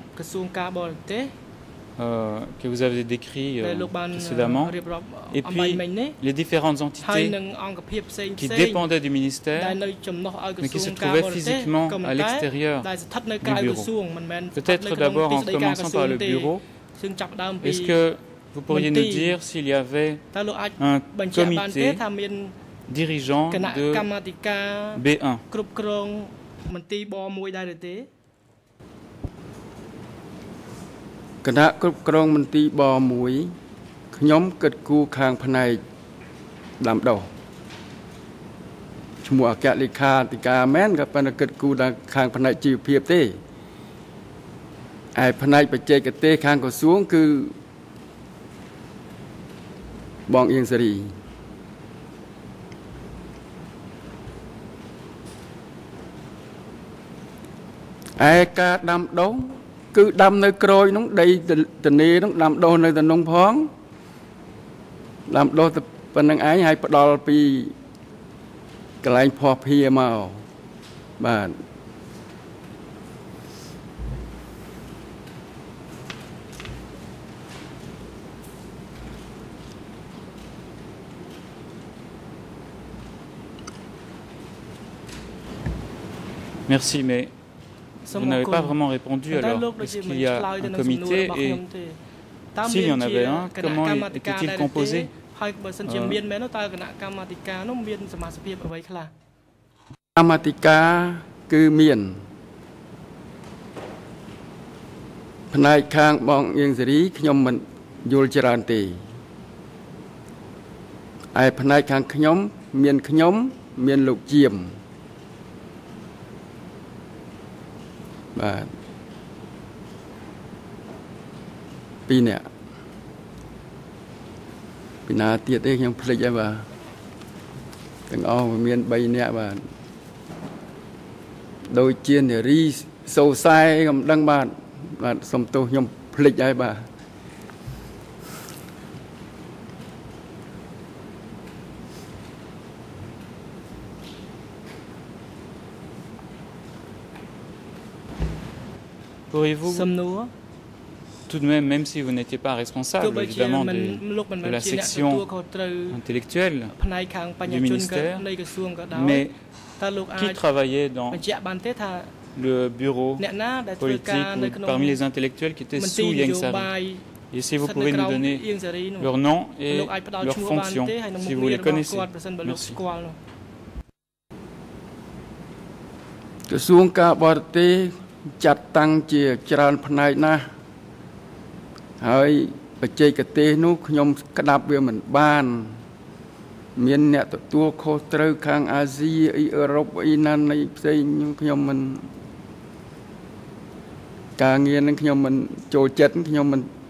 que vous avez décrit précédemment, et puis les différentes entités qui dépendaient du ministère, mais qui se trouvaient physiquement à l'extérieur du bureau. Peut-être d'abord en commençant par le bureau, est-ce que vous pourriez nous dire s'il y avait un comité dirigeant de B1? គណៈគ្រប់គ្រងមន្ទីរបមួយខ្ញុំគិតគូរខាងផ្នែកដាំដុះឈ្មោះអគ្គលេខាធិការមែនក៏ប៉ុន្តែគិតគូរដល់ខាងផ្នែកជីវភាពទេឯផ្នែកបច្ចេកទេសខាងក្រសួងគឺបងអៀងសេរីឯការដាំដុះគឺដាំនៅក្រូចនោះដីទនេនោះដាំដុះនៅតំណងផងដាំដុះប៉ុណ្្នឹងឯងហើយផ្ដល់ពីកន្លែងភ័ស្តុភារមកបាទ Merci, mais vous n'avez pas vraiment répondu alors. Est-ce qu'il y a un comité et s'il y en avait un, comment était-il composé? កម្មាធិការគឺមានផ្នែកខាងបងអៀងសេរីខ្ញុំមិនយល់ច្រើនទេឯផ្នែកខាងខ្ញុំមានលោកជាម បាទពីរនាក់ពីណាទៀតទេខ្ញុំភ្លេចហើយបាទទាំងអស់មាន3នាក់បាទដូចជានារីសូសែកំដឹងបាទសុំទោសខ្ញុំភ្លេចហើយបាទ Pourriez-vous tout de même si vous n'étiez pas responsable évidemment de la section intellectuelle du ministère, mais qui travaillait dans le bureau politique ou parmi les intellectuels qui étaient sous Ieng Sary? Et si vous pouvez nous donner leur nom et leur fonction, si vous les connaissez. Merci. ក្រសួងការបរទេសចាត់តាំងជាច្រើនផ្នែកណាស់ហើយបច្ចេកទេសនោះខ្ញុំក្តាប់វាមិនបានមានអ្នកទទួលខុសត្រូវខាងអាស៊ីអ៊ីអឺរ៉ុបអ៊ីណាននៃផ្សេងខ្ញុំមិនការងារនឹងខ្ញុំមិនចូលចិត្តខ្ញុំ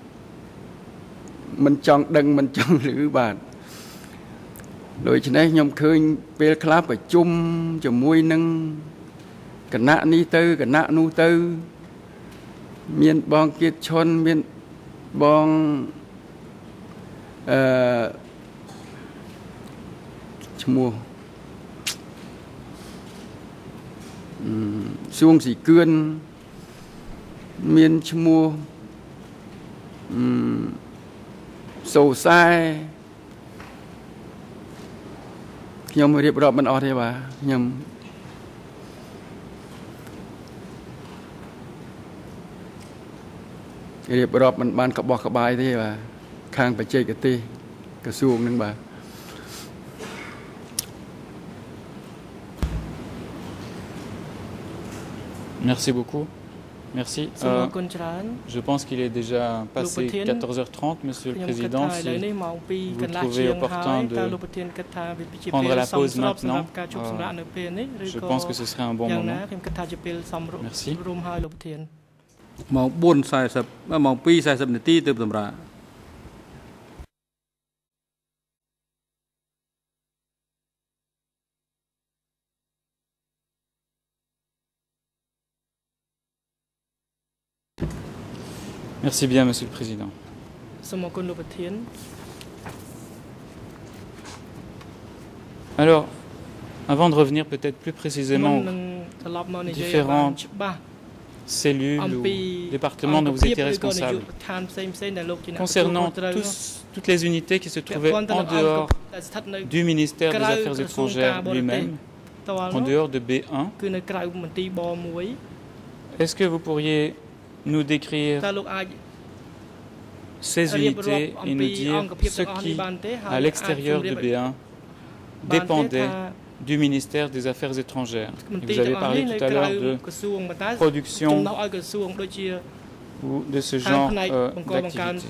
មិនចង់ដឹងមិនចង់ឮបាទដូច្នេះខ្ញុំឃើញពេលខ្លះប្រជុំជាមួយនឹងគណៈនេះទៅគណៈនោះទៅមានបងគៀតឈុនមានបងឈ្មោះសួងស៊ីគឿនមានឈ្មោះសូសែខ្ញុំរៀបរាប់មិនអស់ទេបាទខ្ញុំរៀបរាប់មិនបានក្បោះក្បាយទេបាទខាងបច្ចេកទេសក្រសួងនឹងបាទ Merci beaucoup. Merci. Je pense qu'il est déjà passé 14h30, Monsieur le Président. Si vous trouvez opportun de prendre la pause maintenant, je pense que ce serait un bon moment. Merci. ម៉ោង 4:40 ម៉ោង 2:40 នាទីទើបសម្រាប់ Merci bien, Monsieur le Président. Alors, avant de revenir peut-être plus précisément aux différentes cellules ou départements dont vous étiez responsable, concernant toutes les unités qui se trouvaient en dehors du ministère des Affaires étrangères lui-même, en dehors de B1, est-ce que vous pourriez nous décrire ces unités et nous dire ce qui, à l'extérieur de B1, dépendait du ministère des Affaires étrangères? Vous avez parlé tout à l'heure de production ou de ce genre d'activité.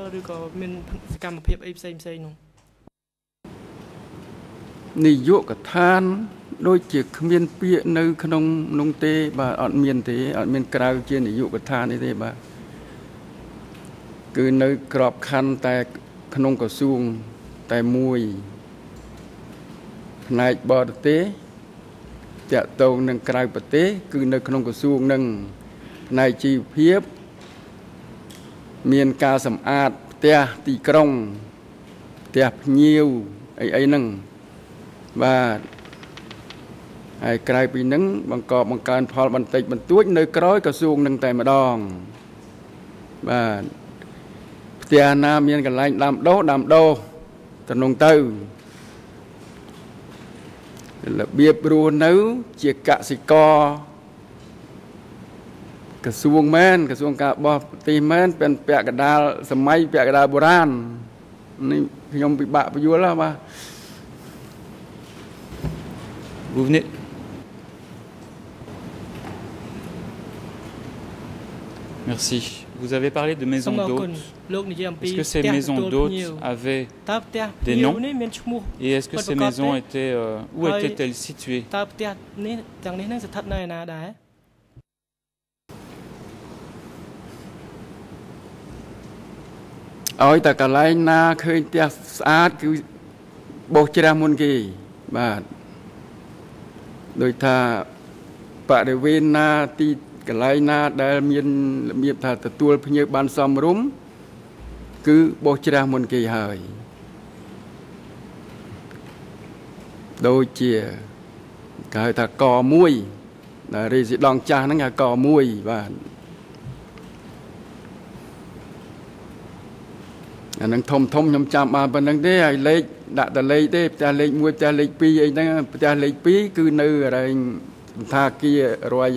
នាយកដ្ឋានដូចជាគ្មានពាក្យនៅក្នុងនោះទេបាទអត់មានទេអត់មានក្រៅជានាយកដ្ឋាននេះទេបាទគឺនៅក្របខ័ណ្ឌតែក្នុងក្រសួងតែមួយផ្នែកបរទេសតាក់ទងនឹងក្រៅប្រទេសគឺនៅក្នុងក្រសួងនឹងផ្នែកជីវភាពមានការសម្អាតផ្ទះទីក្រុងផ្ទះភ្ញៀវអីហ្នឹងបាទហើយក្រៅពីហ្នឹងបង្កបង្កើនផលបន្តិចបន្តួចនៅក្រោយក្រសួងនឹងតែម្ដងបាទផ្ទះណាមានកន្លែងដាំដុះទៅនោះទៅរបៀបរស់នៅជាកសិករក្រសួងមែនក្រសួងការបរទេសមែនเป็นពាក់កណ្ដាលសម័យពាក់កណ្ដាលបុរាណនេះខ្ញុំពិបាកបញ្យល់បាទ Vous venez. Merci. Vous avez parlé de maisons d'hôtes. Est-ce que ces maisons d'hôtes avaient des noms? Et est-ce que ces maisons étaient... où étaient-elles situées? Ở tại cả lại na khơi tia sát cứ bố chia muôn kỳ bà đôi thà bà để về na ti cả lại na đã miền thà tua như ban xóm rúm cứ bố chia muôn kỳ hơi đôi chia cái thà cò muối là đi dị đòn cha nó nghe cò muối và năng thông nhom chạm mà bên năng thế lấy đã ta lấy thế ta lấy mua ta lấy pi ấy năng ta lấy pi cứ nơi ở đây tha kia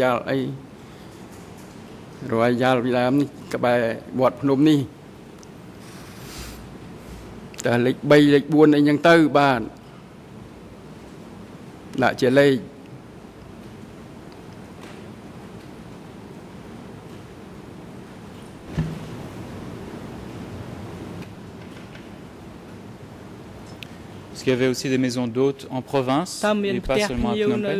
royal vì làm các bài bọt nôm ni ta lấy bay lấy buôn ấy nhân tư bàn lại chỉ lấy Parce qu'il y avait aussi des maisons d'hôtes en province et pas seulement à Phnom Penh.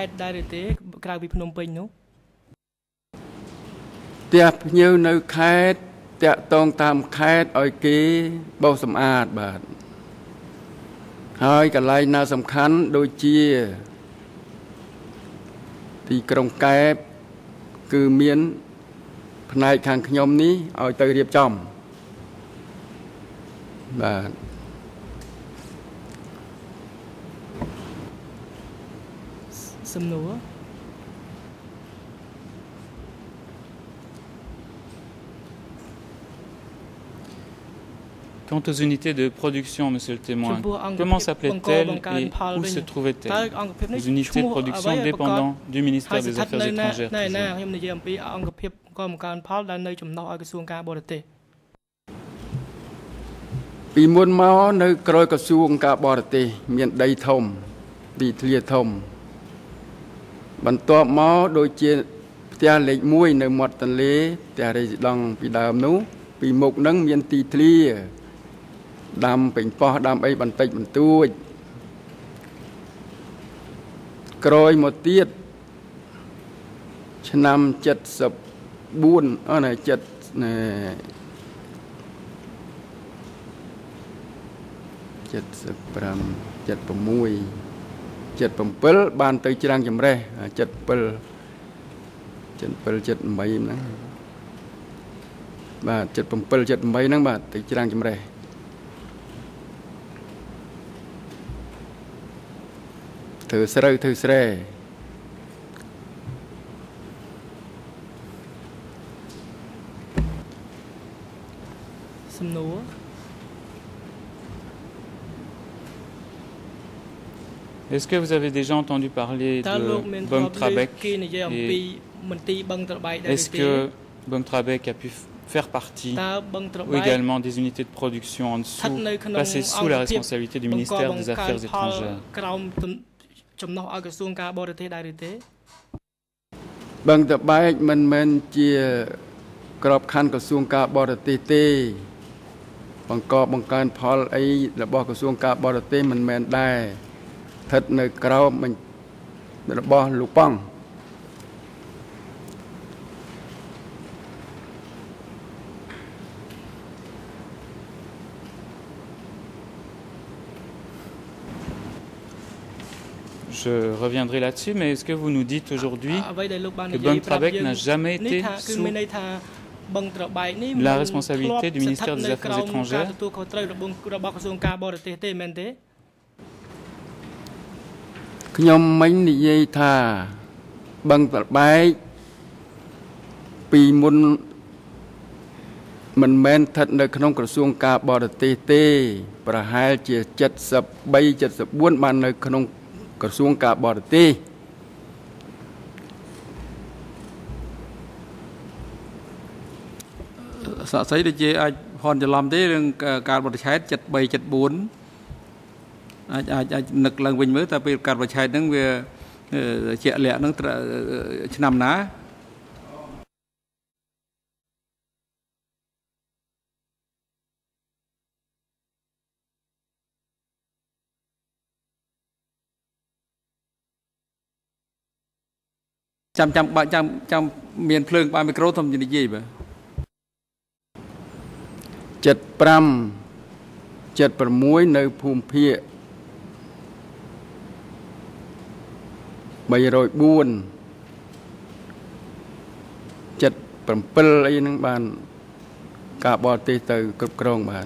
ផ្ទះភ្ញៀវនៅខេត្តតាក់ទងតាមខេត្តឲ្យគេបោសសម្អាតបាទហើយកន្លែងណាសំខាន់ដូចជាទីក្រុងកែបគឺមានផ្នែកខាងខ្ញុំនេះឲ្យទៅរៀបចំបាទសំណួរ Quant aux unités de production, monsieur le témoin, comment s'appelait-elle et où se trouvait-elle? Les unités de production dépendant du ministère des Affaires étrangères. ខ្ញុំនិយាយអំពីអង្គភាពកងការផលដែលនៅចំណុះឲ្យក្រសួងការបរទេសពីមុនមកនៅក្រោយក្រសួងការបរទេសមានដីធំទីធ្លាធំបន្ទាប់មកដូចជាផ្ទះលេខ 1 នៅមាត់ទន្លេផ្ទះរេស៊ីដង់ពីដើមនោះពីមុខនឹងមានទីធ្លាដាំពេញប៉ោះដាំអីបន្តិចបន្តួចក្រោយមកទៀតឆ្នាំ74អណា75 76 បានទៅច្រាំងចម្រេះ 77 78 ហ្នឹងបាទ 77 78 ហ្នឹងបាទទៅច្រាំងចម្រេះ ធ្វើស្រូវធ្វើស្រែសំណួរ Est-ce que vous avez déjà entendu parler de Bung Trabek et est-ce que Bung Trabek a pu faire partie ou également des unités de production en dessous, passées sous la responsabilité du ministère des Affaires étrangères? Bung Trabek មិនមែនជាក្របខ័ណ្ឌក្រសួងការបរទេសទេបង្កបង្កើនផលអីរបស់ក្រសួងការបរទេសមិនមែនដែរ ស្ថិតនៅក្រោមរបស់លោកប៉ង់ Je reviendrai là-dessus, mais est-ce que vous nous dites aujourd'hui que Bung Trabek n'a jamais été sous la responsabilité du ministère des Affaires étrangères? ខ្ញុំមិញនិយាយថាបឹងត្របែកពីមុនមិនមែនស្ថិតនៅក្នុងក្រសួងការបរទេសទេប្រហែលជា73 74បាននៅក្នុងក្រសួងការបរទេសសាក់ស្អីដូចជាអាចផនច្រឡំទេរឿងការបរិច្ឆេទ 73 74 អាចនឹកឡើងវិញមើលតែពេលការបរិច្ឆេទហ្នឹងវាជាក់លាក់ហ្នឹងឆ្នាំណា ចាំមានភ្លើងបើមីក្រូធំនិយាយបើ 75 76 នៅភូមិភាគ 304 77 អីហ្នឹងបានការបរទេសទៅគ្រប់គ្រងបាន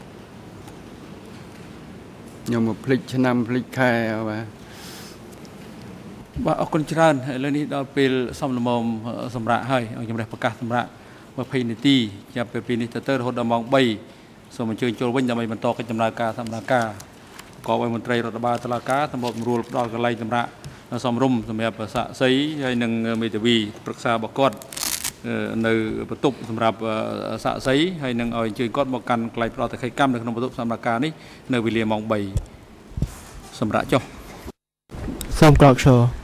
ខ្ញុំមកភ្លេចឆ្នាំភ្លេចខែបាទបាទអរគុណច្រើនឥឡូវនេះដល់ពេលសំលមមសម្រាប់ហើយអង្គជំរះប្រកាសសម្រាប់ 20 នាទីចាប់ពីនេះទៅរហូតដល់ម៉ោង 3 សូមអញ្ជើញចូលវិញដើម្បីបន្តកិច្ចដំណើរការសម្រាប់ការប្រកបដោយមន្ត្រីរដ្ឋបាលតុលាការសម្រាប់រួលផ្ដល់កន្លែងសម្រាប់សំរុំសម្រាប់សាក់សីហើយនឹងមេធាវីប្រឹក្សារបស់គាត់នៅបន្ទប់សម្រាប់សាក់សីហើយនឹងឲ្យអញ្ជើញគាត់មកកាន់កន្លែងផ្ដល់តក្កកម្មនៅក្នុងបន្ទប់សម្រាប់ការនេះនៅវេលាម៉ោង 3 សម្រាប់ចុះសូមក្រោកឈរ